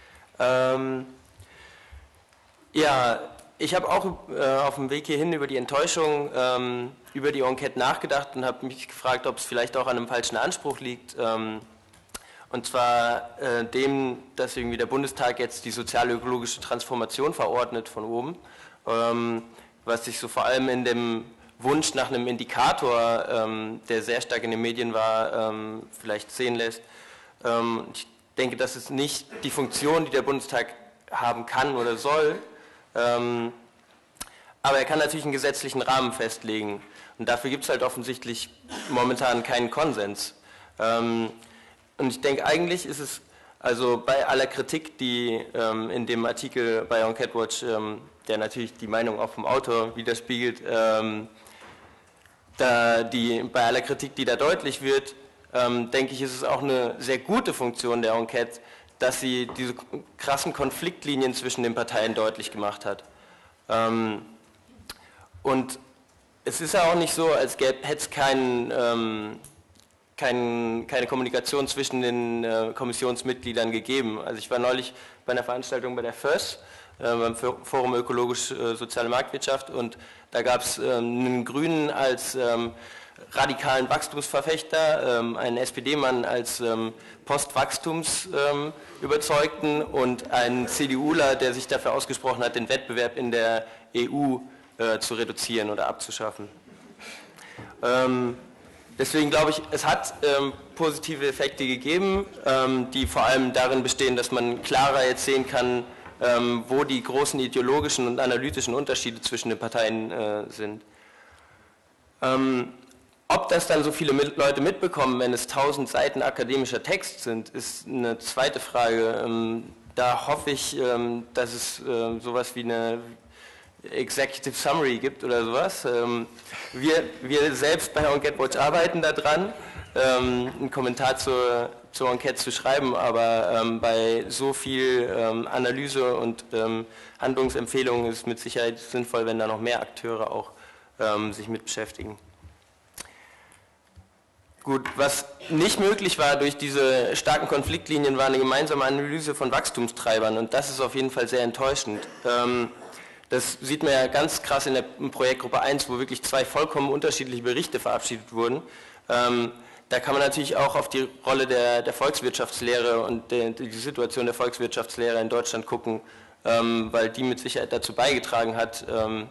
Ja, ich habe auch auf dem Weg hierhin über die Enttäuschung über die Enquete nachgedacht und habe mich gefragt, ob es vielleicht auch an einem falschen Anspruch liegt. Und zwar dem, dass irgendwie der Bundestag jetzt die sozial-ökologische Transformation verordnet von oben, was sich so vor allem in dem Wunsch nach einem Indikator, der sehr stark in den Medien war, vielleicht sehen lässt. Ich denke, das ist nicht die Funktion, die der Bundestag haben kann oder soll, aber er kann natürlich einen gesetzlichen Rahmen festlegen und dafür gibt es halt offensichtlich momentan keinen Konsens. Und ich denke, eigentlich ist es, also bei aller Kritik, die in dem Artikel bei Enquete-Watch, der natürlich die Meinung auch vom Autor widerspiegelt, bei aller Kritik, die da deutlich wird, denke ich, ist es auch eine sehr gute Funktion der Enquete, dass sie diese krassen Konfliktlinien zwischen den Parteien deutlich gemacht hat. Und es ist ja auch nicht so, als hätte es keine Kommunikation zwischen den Kommissionsmitgliedern gegeben. Also ich war neulich bei einer Veranstaltung bei der FÖS, beim Forum Ökologisch-Soziale Marktwirtschaft, und da gab es einen Grünen als radikalen Wachstumsverfechter, einen SPD-Mann als Postwachstumsüberzeugten und einen CDUler, der sich dafür ausgesprochen hat, den Wettbewerb in der EU zu reduzieren oder abzuschaffen. Deswegen glaube ich, es hat positive Effekte gegeben, die vor allem darin bestehen, dass man klarer jetzt sehen kann, wo die großen ideologischen und analytischen Unterschiede zwischen den Parteien sind. Ob das dann so viele Leute mitbekommen, wenn es 1000 Seiten akademischer Text sind, ist eine zweite Frage. Da hoffe ich, dass es sowas wie eine Executive Summary gibt oder sowas. Wir selbst bei Enquete-Watch arbeiten daran, einen Kommentar zur Enquete zu schreiben, aber bei so viel Analyse und Handlungsempfehlungen ist es mit Sicherheit sinnvoll, wenn da noch mehr Akteure auch sich mit beschäftigen. Gut, was nicht möglich war durch diese starken Konfliktlinien, war eine gemeinsame Analyse von Wachstumstreibern, und das ist auf jeden Fall sehr enttäuschend. Das sieht man ja ganz krass in der Projektgruppe 1, wo wirklich 2 vollkommen unterschiedliche Berichte verabschiedet wurden. Da kann man natürlich auch auf die Rolle der Volkswirtschaftslehre und die Situation der Volkswirtschaftslehre in Deutschland gucken, weil die mit Sicherheit dazu beigetragen hat,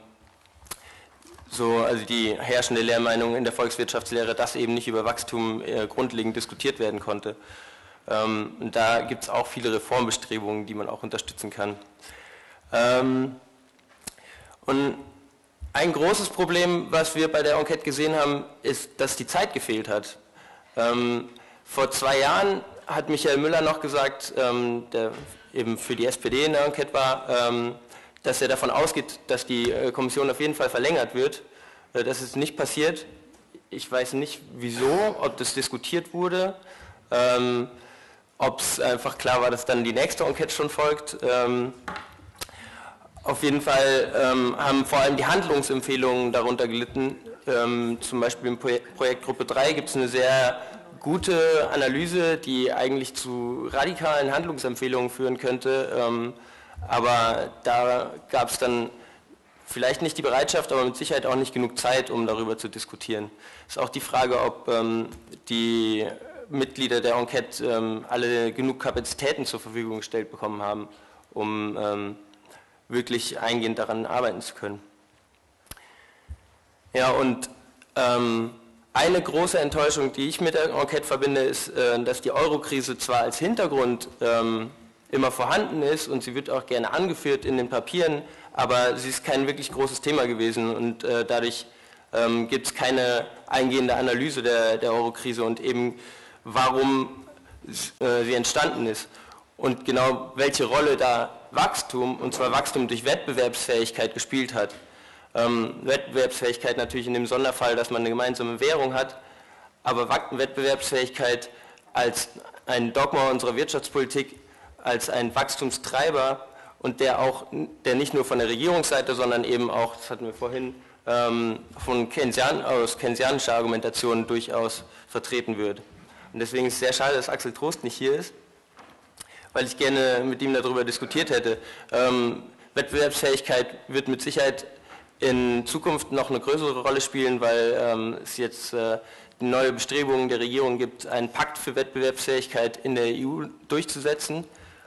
also die herrschende Lehrmeinung in der Volkswirtschaftslehre, dass eben nicht über Wachstum grundlegend diskutiert werden konnte. Und da gibt es auch viele Reformbestrebungen, die man auch unterstützen kann. Und Ein großes Problem, was wir bei der Enquete gesehen haben, ist, dass die Zeit gefehlt hat. Vor 2 Jahren hat Michael Müller noch gesagt, der eben für die SPD in der Enquete war, dass er davon ausgeht, dass die Kommission auf jeden Fall verlängert wird. Das ist nicht passiert. Ich weiß nicht wieso, ob das diskutiert wurde, ob es einfach klar war, dass dann die nächste Enquete schon folgt. Auf jeden Fall haben vor allem die Handlungsempfehlungen darunter gelitten. Zum Beispiel im Projekt Gruppe 3 gibt es eine sehr gute Analyse, die eigentlich zu radikalen Handlungsempfehlungen führen könnte. Aber da gab es dann vielleicht nicht die Bereitschaft, aber mit Sicherheit auch nicht genug Zeit, um darüber zu diskutieren. Es ist auch die Frage, ob die Mitglieder der Enquete alle genug Kapazitäten zur Verfügung gestellt bekommen haben, um wirklich eingehend daran arbeiten zu können. Ja, und eine große Enttäuschung, die ich mit der Enquete verbinde, ist, dass die Euro-Krise zwar als Hintergrund immer vorhanden ist und sie wird auch gerne angeführt in den Papieren, aber sie ist kein wirklich großes Thema gewesen und dadurch gibt es keine eingehende Analyse der Euro-Krise und eben warum sie entstanden ist und genau welche Rolle da Wachstum, und zwar Wachstum durch Wettbewerbsfähigkeit gespielt hat. Wettbewerbsfähigkeit natürlich in dem Sonderfall, dass man eine gemeinsame Währung hat, aber Wettbewerbsfähigkeit als ein Dogma unserer Wirtschaftspolitik, als ein Wachstumstreiber und der nicht nur von der Regierungsseite, sondern eben auch, das hatten wir vorhin, aus keynesianischer Argumentation durchaus vertreten wird. Und deswegen ist es sehr schade, dass Axel Trost nicht hier ist, weil ich gerne mit ihm darüber diskutiert hätte. Wettbewerbsfähigkeit wird mit Sicherheit in Zukunft noch eine größere Rolle spielen, weil es jetzt neue Bestrebungen der Regierung gibt, einen Pakt für Wettbewerbsfähigkeit in der EU durchzusetzen.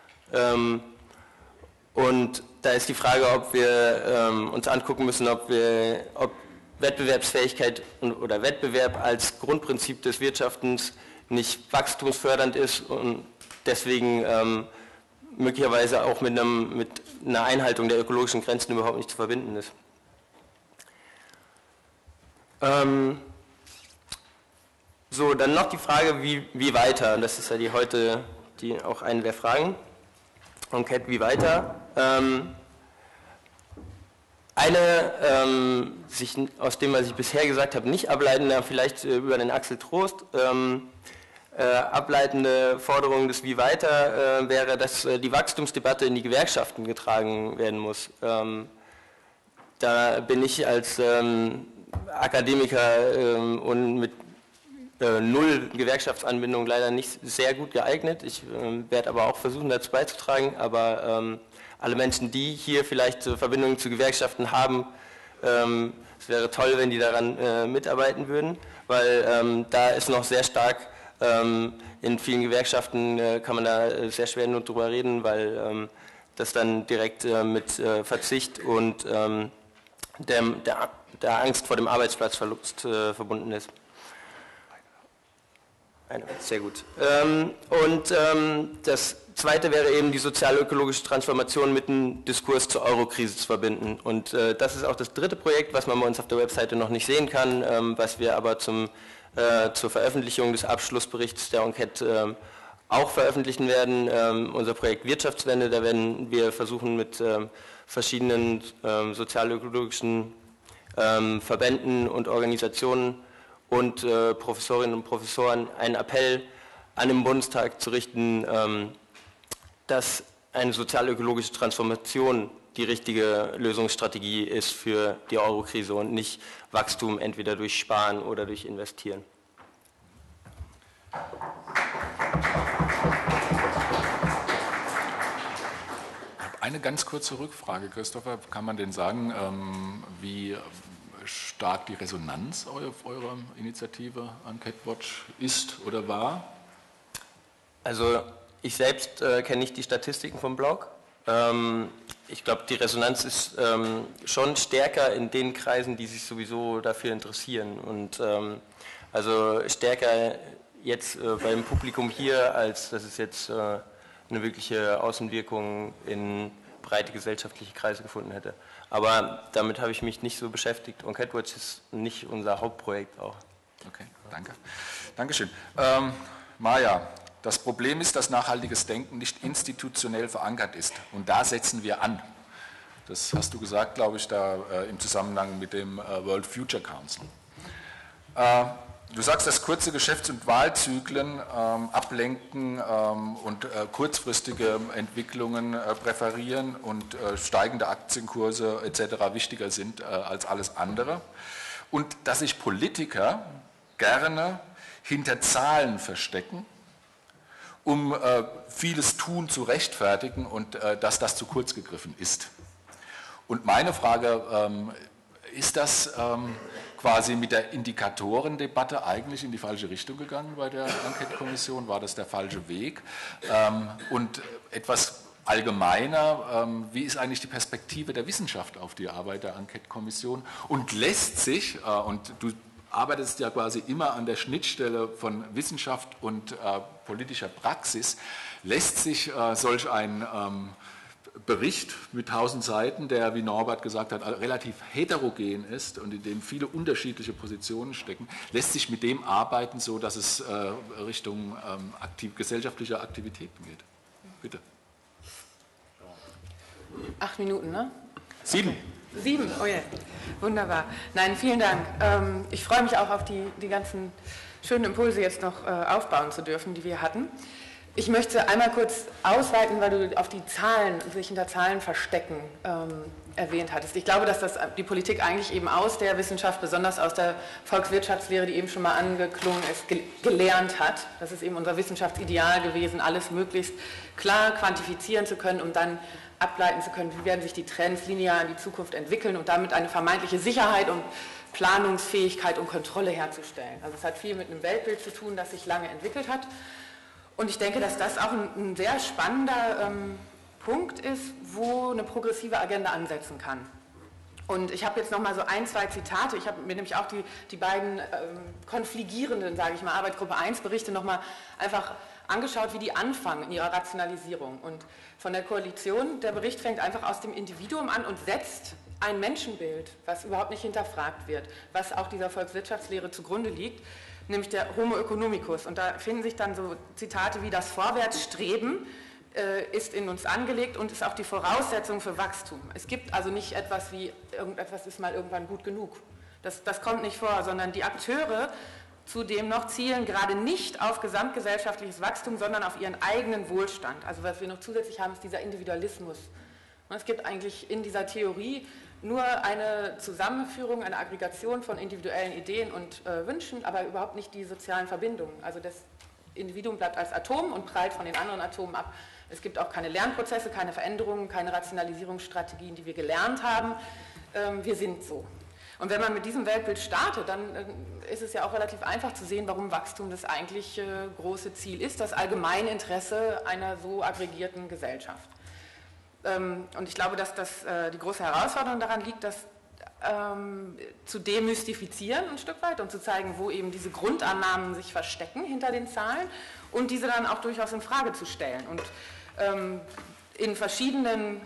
Und da ist die Frage, ob wir uns angucken müssen, ob Wettbewerbsfähigkeit oder Wettbewerb als Grundprinzip des Wirtschaftens nicht wachstumsfördernd ist und deswegen möglicherweise auch mit einer Einhaltung der ökologischen Grenzen überhaupt nicht zu verbinden ist. So, dann noch die Frage, wie weiter? Das ist ja auch eine der Fragen. Enquete, wie weiter? Aus dem, was ich bisher gesagt habe, nicht ableitender, vielleicht über den Axel Trost, ableitende Forderung des Wie weiter wäre, dass die Wachstumsdebatte in die Gewerkschaften getragen werden muss. Da bin ich als Akademiker und mit null Gewerkschaftsanbindung leider nicht sehr gut geeignet. Ich werde aber auch versuchen, dazu beizutragen, aber alle Menschen, die hier vielleicht Verbindungen zu Gewerkschaften haben, es wäre toll, wenn die daran mitarbeiten würden, weil da ist noch sehr stark, in vielen Gewerkschaften kann man da sehr schwer nur drüber reden, weil das dann direkt mit Verzicht und der Angst vor dem Arbeitsplatzverlust verbunden ist. Sehr gut. Das Zweite wäre eben die sozial-ökologische Transformation mit dem Diskurs zur Euro-Krise zu verbinden. Und das ist auch das dritte Projekt, was man bei uns auf der Webseite noch nicht sehen kann, was wir aber zur Veröffentlichung des Abschlussberichts der Enquete auch veröffentlichen werden. Unser Projekt Wirtschaftswende, da werden wir versuchen mit verschiedenen sozial-ökologischen Verbänden und Organisationen und Professorinnen und Professoren einen Appell an den Bundestag zu richten, dass eine sozial-ökologische Transformation die richtige Lösungsstrategie ist für die Euro-Krise und nicht Wachstum entweder durch Sparen oder durch Investieren. Eine ganz kurze Rückfrage, Christopher. Kann man denn sagen, wie stark die Resonanz auf eurer Initiative Enquete Watch ist oder war? Also ich selbst kenne nicht die Statistiken vom Blog. Ich glaube, die Resonanz ist schon stärker in den Kreisen, die sich sowieso dafür interessieren. Und also stärker jetzt beim Publikum hier, als dass es jetzt eine wirkliche Außenwirkung in breite gesellschaftliche Kreise gefunden hätte. Aber damit habe ich mich nicht so beschäftigt. Enquete-Watch ist nicht unser Hauptprojekt auch. Okay, danke. Dankeschön. Maja, das Problem ist, dass nachhaltiges Denken nicht institutionell verankert ist. Und da setzen wir an. Das hast du gesagt, glaube ich, da im Zusammenhang mit dem World Future Council. Du sagst, dass kurze Geschäfts- und Wahlzyklen ablenken und kurzfristige Entwicklungen präferieren und steigende Aktienkurse etc. wichtiger sind als alles andere. Und dass sich Politiker gerne hinter Zahlen verstecken, um vieles Tun zu rechtfertigen und dass das zu kurz gegriffen ist. Und meine Frage, ist das quasi mit der Indikatorendebatte eigentlich in die falsche Richtung gegangen bei der Enquete-Kommission? War das der falsche Weg? Und etwas allgemeiner, wie ist eigentlich die Perspektive der Wissenschaft auf die Arbeit der Enquete-Kommission? Und lässt sich, und du arbeitest ja quasi immer an der Schnittstelle von Wissenschaft und politischer Praxis, lässt sich solch ein Bericht mit 1000 Seiten, der, wie Norbert gesagt hat, relativ heterogen ist und in dem viele unterschiedliche Positionen stecken, lässt sich mit dem arbeiten, so dass es Richtung gesellschaftlicher Aktivitäten geht. Bitte. 8 Minuten, ne? 7. Okay. 7, oh ja, wunderbar. Nein, vielen Dank. Ich freue mich auch auf die ganzen schönen Impulse jetzt noch aufbauen zu dürfen, die wir hatten. Ich möchte einmal kurz ausweiten, weil du auf die Zahlen, sich hinter Zahlen verstecken, erwähnt hattest. Ich glaube, dass das die Politik eigentlich eben aus der Wissenschaft, besonders aus der Volkswirtschaftslehre, die eben schon mal angeklungen ist, gelernt hat. Das ist eben unser Wissenschaftsideal gewesen, alles möglichst klar quantifizieren zu können, um dann ableiten zu können, wie werden sich die Trends linear in die Zukunft entwickeln und damit eine vermeintliche Sicherheit und Planungsfähigkeit und Kontrolle herzustellen. Also es hat viel mit einem Weltbild zu tun, das sich lange entwickelt hat. Und ich denke, dass das auch ein sehr spannender Punkt ist, wo eine progressive Agenda ansetzen kann. Und ich habe jetzt noch mal so 1, 2 Zitate. Ich habe mir nämlich auch die beiden konfligierenden, sage ich mal, Arbeitsgruppe 1 Berichte noch mal einfach angeschaut, wie die anfangen in ihrer Rationalisierung. Und von der Koalition, der Bericht fängt einfach aus dem Individuum an und setzt ein Menschenbild, was überhaupt nicht hinterfragt wird, was auch dieser Volkswirtschaftslehre zugrunde liegt, nämlich der Homo economicus. Und da finden sich dann so Zitate wie: Das Vorwärtsstreben ist in uns angelegt und ist auch die Voraussetzung für Wachstum. Es gibt also nicht etwas wie, irgendetwas ist mal irgendwann gut genug. Das kommt nicht vor, sondern die Akteure zudem noch zielen gerade nicht auf gesamtgesellschaftliches Wachstum, sondern auf ihren eigenen Wohlstand. Also was wir noch zusätzlich haben, ist dieser Individualismus. Und es gibt eigentlich in dieser Theorie nur eine Zusammenführung, eine Aggregation von individuellen Ideen und Wünschen, aber überhaupt nicht die sozialen Verbindungen. Also das Individuum bleibt als Atom und prallt von den anderen Atomen ab. Es gibt auch keine Lernprozesse, keine Veränderungen, keine Rationalisierungsstrategien, die wir gelernt haben. Wir sind so. Und wenn man mit diesem Weltbild startet, dann ist es ja auch relativ einfach zu sehen, warum Wachstum das eigentlich große Ziel ist, das Allgemeininteresse einer so aggregierten Gesellschaft. Und ich glaube, dass die große Herausforderung daran liegt, das zu demystifizieren ein Stück weit und zu zeigen, wo eben diese Grundannahmen sich verstecken hinter den Zahlen und diese dann auch durchaus in Frage zu stellen. Und in verschiedenen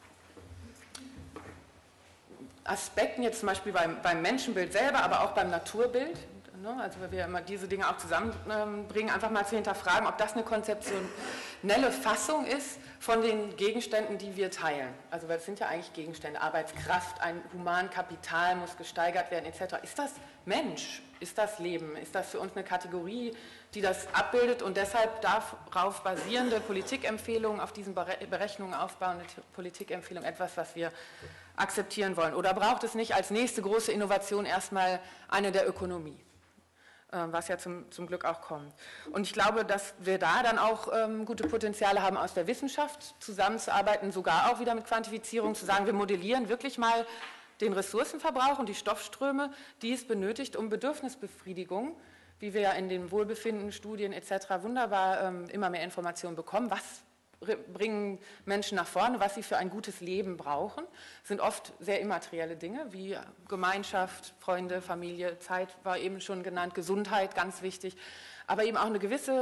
Aspekten, jetzt zum Beispiel beim Menschenbild selber, aber auch beim Naturbild, also weil wir immer diese Dinge auch zusammenbringen, einfach mal zu hinterfragen, ob das eine konzeptionelle Fassung ist von den Gegenständen, die wir teilen. Also weil es sind ja eigentlich Gegenstände, Arbeitskraft, ein Humankapital muss gesteigert werden etc. Ist das Mensch? Ist das Leben? Ist das für uns eine Kategorie, die das abbildet und deshalb darauf basierende Politikempfehlungen, auf diesen Berechnungen aufbauende Politikempfehlungen etwas, was wir akzeptieren wollen? Oder braucht es nicht als nächste große Innovation erstmal eine der Ökonomie? Was ja zum Glück auch kommt. Und ich glaube, dass wir da dann auch gute Potenziale haben, aus der Wissenschaft zusammenzuarbeiten, sogar auch wieder mit Quantifizierung, zu sagen, wir modellieren wirklich mal den Ressourcenverbrauch und die Stoffströme, die es benötigt, um Bedürfnisbefriedigung, wie wir ja in den Wohlbefinden-Studien etc. wunderbar immer mehr Informationen bekommen, was bringen Menschen nach vorne, was sie für ein gutes Leben brauchen, sind oft sehr immaterielle Dinge, wie Gemeinschaft, Freunde, Familie, Zeit war eben schon genannt, Gesundheit, ganz wichtig, aber eben auch eine gewisse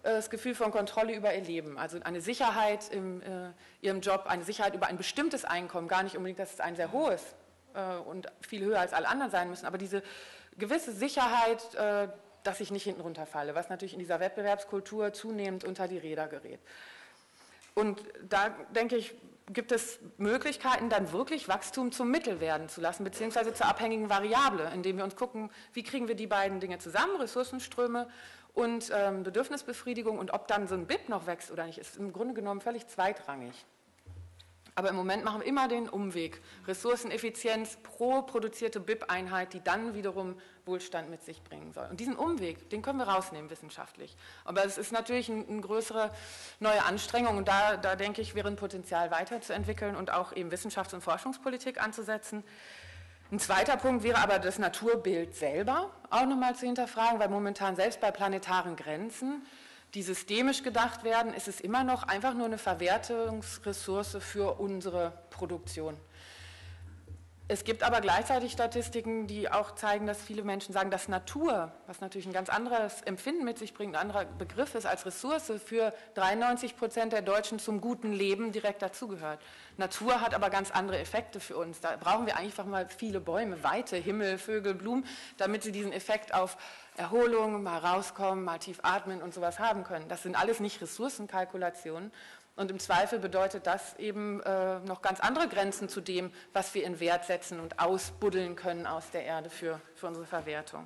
das Gefühl von Kontrolle über ihr Leben, also eine Sicherheit in ihrem Job, eine Sicherheit über ein bestimmtes Einkommen, gar nicht unbedingt, dass es ein sehr hohes und viel höher als alle anderen sein müssen, aber diese gewisse Sicherheit, dass ich nicht hinten runterfalle, was natürlich in dieser Wettbewerbskultur zunehmend unter die Räder gerät. Und da, denke ich, gibt es Möglichkeiten, dann wirklich Wachstum zum Mittel werden zu lassen, beziehungsweise zur abhängigen Variable, indem wir uns gucken, wie kriegen wir die beiden Dinge zusammen, Ressourcenströme und Bedürfnisbefriedigung, und ob dann so ein BIP noch wächst oder nicht, ist im Grunde genommen völlig zweitrangig. Aber im Moment machen wir immer den Umweg. Ressourceneffizienz pro produzierte BIP-Einheit, die dann wiederum Wohlstand mit sich bringen soll. Und diesen Umweg, den können wir rausnehmen wissenschaftlich. Aber es ist natürlich eine größere neue Anstrengung, und da denke ich, wäre ein Potenzial weiterzuentwickeln und auch eben Wissenschafts- und Forschungspolitik anzusetzen. Ein zweiter Punkt wäre aber das Naturbild selber auch nochmal zu hinterfragen, weil momentan selbst bei planetaren Grenzen, die systemisch gedacht werden, ist es immer noch einfach nur eine Verwertungsressource für unsere Produktion. Es gibt aber gleichzeitig Statistiken, die auch zeigen, dass viele Menschen sagen, dass Natur, was natürlich ein ganz anderes Empfinden mit sich bringt, ein anderer Begriff ist als Ressource, für 93% der Deutschen zum guten Leben direkt dazugehört. Natur hat aber ganz andere Effekte für uns. Da brauchen wir einfach mal viele Bäume, Weite, Himmel, Vögel, Blumen, damit sie diesen Effekt auf Erholung, mal rauskommen, mal tief atmen und sowas haben können. Das sind alles nicht Ressourcenkalkulationen. Und im Zweifel bedeutet das eben noch ganz andere Grenzen zu dem, was wir in Wert setzen und ausbuddeln können aus der Erde für unsere Verwertung.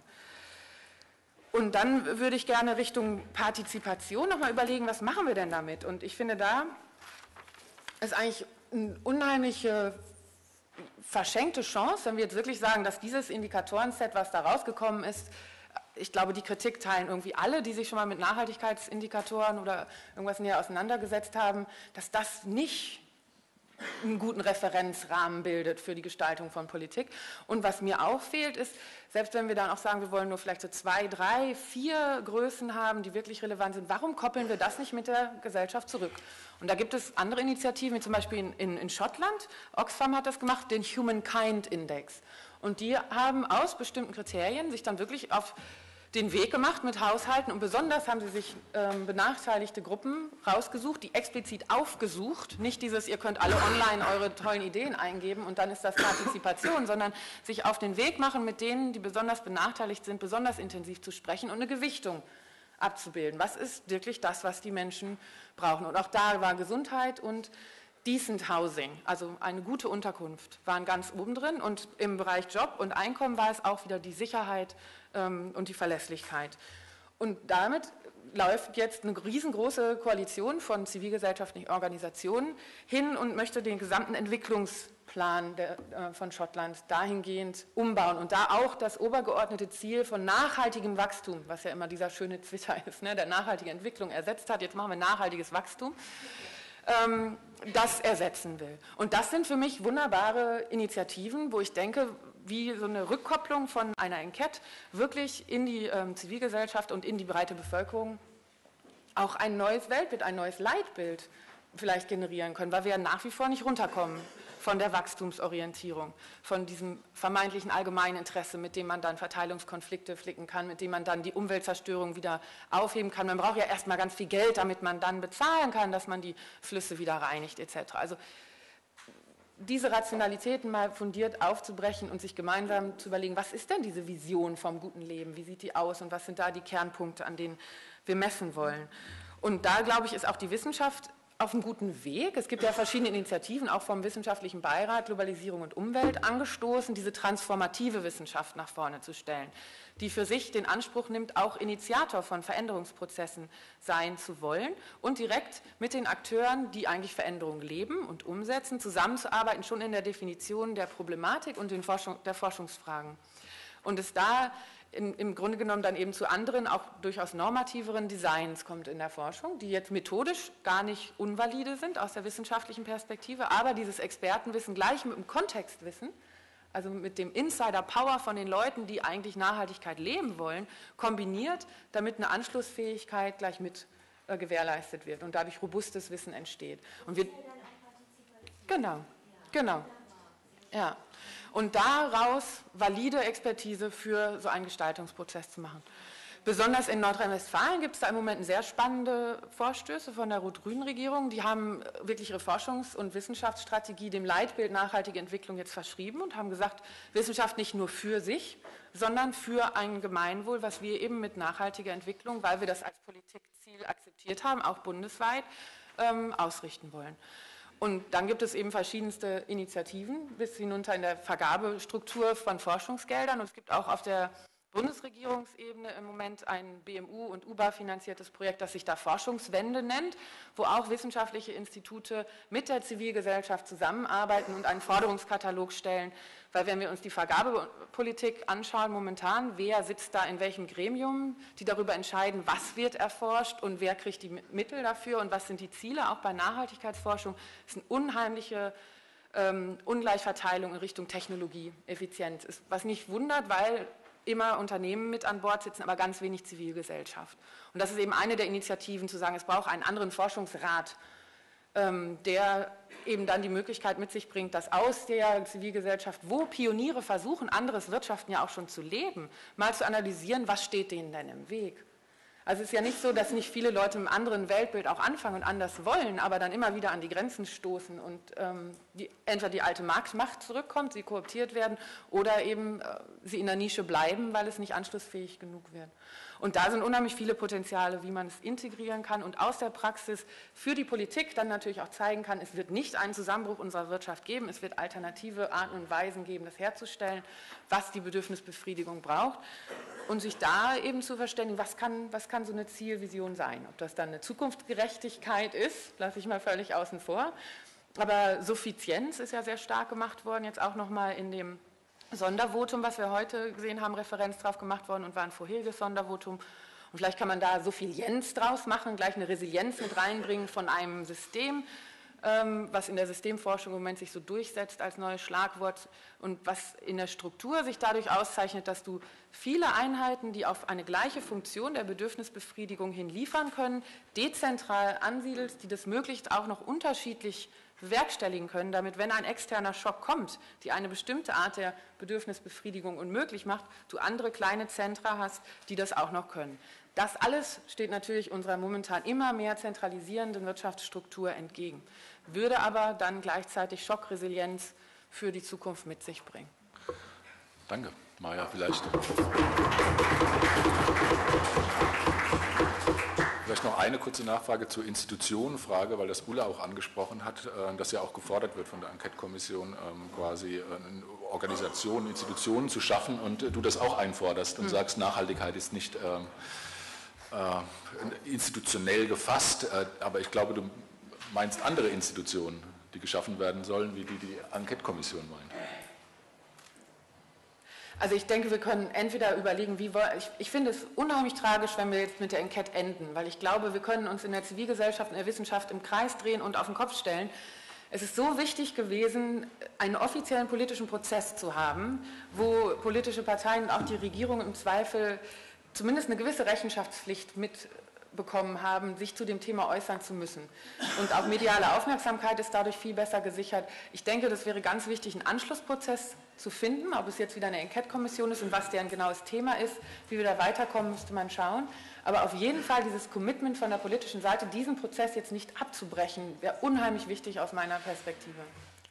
Und dann würde ich gerne Richtung Partizipation nochmal überlegen, was machen wir denn damit? Und ich finde, da ist eigentlich eine unheimliche verschenkte Chance, wenn wir jetzt wirklich sagen, dass dieses Indikatorenset, was da rausgekommen ist, ich glaube, die Kritik teilen irgendwie alle, die sich schon mal mit Nachhaltigkeitsindikatoren oder irgendwas näher auseinandergesetzt haben, dass das nicht einen guten Referenzrahmen bildet für die Gestaltung von Politik. Und was mir auch fehlt, ist, selbst wenn wir dann auch sagen, wir wollen nur vielleicht so 2, 3, 4 Größen haben, die wirklich relevant sind, warum koppeln wir das nicht mit der Gesellschaft zurück? Und da gibt es andere Initiativen, wie zum Beispiel in Schottland, Oxfam hat das gemacht, den Humankind Index. Und die haben aus bestimmten Kriterien sich dann wirklich auf den Weg gemacht mit Haushalten, und besonders haben sie sich benachteiligte Gruppen rausgesucht, die explizit aufgesucht, nicht dieses, ihr könnt alle online eure tollen Ideen eingeben und dann ist das Partizipation, sondern sich auf den Weg machen, mit denen, die besonders benachteiligt sind, besonders intensiv zu sprechen und eine Gewichtung abzubilden. Was ist wirklich das, was die Menschen brauchen? Und auch da war Gesundheit und Decent Housing, also eine gute Unterkunft, waren ganz oben drin, und im Bereich Job und Einkommen war es auch wieder die Sicherheit und die Verlässlichkeit. Und damit läuft jetzt eine riesengroße Koalition von zivilgesellschaftlichen Organisationen hin und möchte den gesamten Entwicklungsplan von Schottland dahingehend umbauen und da auch das obergeordnete Ziel von nachhaltigem Wachstum, was ja immer dieser schöne Twitter ist, ne, der nachhaltige Entwicklung ersetzt hat, jetzt machen wir nachhaltiges Wachstum, das ersetzen will. Und das sind für mich wunderbare Initiativen, wo ich denke, wie so eine Rückkopplung von einer Enquete wirklich in die Zivilgesellschaft und in die breite Bevölkerung auch ein neues Weltbild, ein neues Leitbild vielleicht generieren können, weil wir ja nach wie vor nicht runterkommen von der Wachstumsorientierung, von diesem vermeintlichen allgemeinen Interesse, mit dem man dann Verteilungskonflikte flicken kann, mit dem man dann die Umweltzerstörung wieder aufheben kann. Man braucht ja erstmal ganz viel Geld, damit man dann bezahlen kann, dass man die Flüsse wieder reinigt etc. Also diese Rationalitäten mal fundiert aufzubrechen und sich gemeinsam zu überlegen, was ist denn diese Vision vom guten Leben, wie sieht die aus und was sind da die Kernpunkte, an denen wir messen wollen. Und da, glaube ich, ist auch die Wissenschaft auf einem guten Weg. Es gibt ja verschiedene Initiativen, auch vom Wissenschaftlichen Beirat Globalisierung und Umwelt angestoßen, diese transformative Wissenschaft nach vorne zu stellen, die für sich den Anspruch nimmt, auch Initiator von Veränderungsprozessen sein zu wollen und direkt mit den Akteuren, die eigentlich Veränderungen leben und umsetzen, zusammenzuarbeiten, schon in der Definition der Problematik und der Forschungsfragen. Und es da im Grunde genommen dann eben zu anderen, auch durchaus normativeren Designs kommt in der Forschung, die jetzt methodisch gar nicht unvalide sind aus der wissenschaftlichen Perspektive, aber dieses Expertenwissen gleich mit dem Kontextwissen, also mit dem Insider-Power von den Leuten, die eigentlich Nachhaltigkeit leben wollen, kombiniert, damit eine Anschlussfähigkeit gleich mit gewährleistet wird und dadurch robustes Wissen entsteht. Und wir, genau, ja. Und daraus valide Expertise für so einen Gestaltungsprozess zu machen. Besonders in Nordrhein-Westfalen gibt es da im Moment sehr spannende Vorstöße von der rot-grünen Regierung. Die haben wirklich ihre Forschungs- und Wissenschaftsstrategie dem Leitbild nachhaltige Entwicklung jetzt verschrieben und haben gesagt, Wissenschaft nicht nur für sich, sondern für ein Gemeinwohl, was wir eben mit nachhaltiger Entwicklung, weil wir das als Politikziel akzeptiert haben, auch bundesweit, ausrichten wollen. Und dann gibt es eben verschiedenste Initiativen bis hinunter in der Vergabestruktur von Forschungsgeldern. Und es gibt auch auf der Bundesregierungsebene im Moment ein BMU- und UBA-finanziertes Projekt, das sich da Forschungswende nennt, wo auch wissenschaftliche Institute mit der Zivilgesellschaft zusammenarbeiten und einen Forderungskatalog stellen. Weil wenn wir uns die Vergabepolitik anschauen momentan, wer sitzt da in welchem Gremium, die darüber entscheiden, was wird erforscht und wer kriegt die Mittel dafür und was sind die Ziele, auch bei Nachhaltigkeitsforschung, ist eine unheimliche Ungleichverteilung in Richtung Technologieeffizienz. Was nicht wundert, weil immer Unternehmen mit an Bord sitzen, aber ganz wenig Zivilgesellschaft. Und das ist eben eine der Initiativen, zu sagen, es braucht einen anderen Forschungsrat, der eben dann die Möglichkeit mit sich bringt, dass aus der Zivilgesellschaft, wo Pioniere versuchen, anderes Wirtschaften ja auch schon zu leben, mal zu analysieren, was steht denen denn im Weg. Also es ist ja nicht so, dass nicht viele Leute im anderen Weltbild auch anfangen und anders wollen, aber dann immer wieder an die Grenzen stoßen und entweder die alte Marktmacht zurückkommt, sie korruptiert werden oder eben sie in der Nische bleiben, weil es nicht anschlussfähig genug wird. Und da sind unheimlich viele Potenziale, wie man es integrieren kann und aus der Praxis für die Politik dann natürlich auch zeigen kann, es wird nicht einen Zusammenbruch unserer Wirtschaft geben, es wird alternative Arten und Weisen geben, das herzustellen, was die Bedürfnisbefriedigung braucht und sich da eben zu verständigen, was kann so eine Zielvision sein. Ob das dann eine Zukunftsgerechtigkeit ist, lasse ich mal völlig außen vor, aber Suffizienz ist ja sehr stark gemacht worden, jetzt auch nochmal in dem Sondervotum, was wir heute gesehen haben, Referenz drauf gemacht worden und war ein vorheriges Sondervotum. Und vielleicht kann man da Suffizienz draus machen, gleich eine Resilienz mit reinbringen von einem System, was in der Systemforschung im Moment sich so durchsetzt als neues Schlagwort und was in der Struktur sich dadurch auszeichnet, dass du viele Einheiten, die auf eine gleiche Funktion der Bedürfnisbefriedigung hin liefern können, dezentral ansiedelst, die das möglichst auch noch unterschiedlich bewerkstelligen können, damit, wenn ein externer Schock kommt, die eine bestimmte Art der Bedürfnisbefriedigung unmöglich macht, du andere kleine Zentra hast, die das auch noch können. Das alles steht natürlich unserer momentan immer mehr zentralisierenden Wirtschaftsstruktur entgegen, würde aber dann gleichzeitig Schockresilienz für die Zukunft mit sich bringen. Danke. Maja, vielleicht noch eine kurze Nachfrage zur Institutionenfrage, weil das Ulla auch angesprochen hat, dass ja auch gefordert wird von der Enquete-Kommission, quasi Organisationen, Institutionen zu schaffen und du das auch einforderst und sagst, Nachhaltigkeit ist nicht institutionell gefasst, aber ich glaube, du meinst andere Institutionen, die geschaffen werden sollen, wie die Enquete-Kommission meint. Also ich denke, wir können entweder überlegen, ich finde es unheimlich tragisch, wenn wir jetzt mit der Enquete enden, weil ich glaube, wir können uns in der Zivilgesellschaft, in der Wissenschaft im Kreis drehen und auf den Kopf stellen. Es ist so wichtig gewesen, einen offiziellen politischen Prozess zu haben, wo politische Parteien und auch die Regierung im Zweifel zumindest eine gewisse Rechenschaftspflicht mitbekommen haben, sich zu dem Thema äußern zu müssen. Und auch mediale Aufmerksamkeit ist dadurch viel besser gesichert. Ich denke, das wäre ganz wichtig, einen Anschlussprozess zu finden, ob es jetzt wieder eine Enquete-Kommission ist und was deren genaues Thema ist, wie wir da weiterkommen, müsste man schauen. Aber auf jeden Fall dieses Commitment von der politischen Seite, diesen Prozess jetzt nicht abzubrechen, wäre unheimlich wichtig aus meiner Perspektive.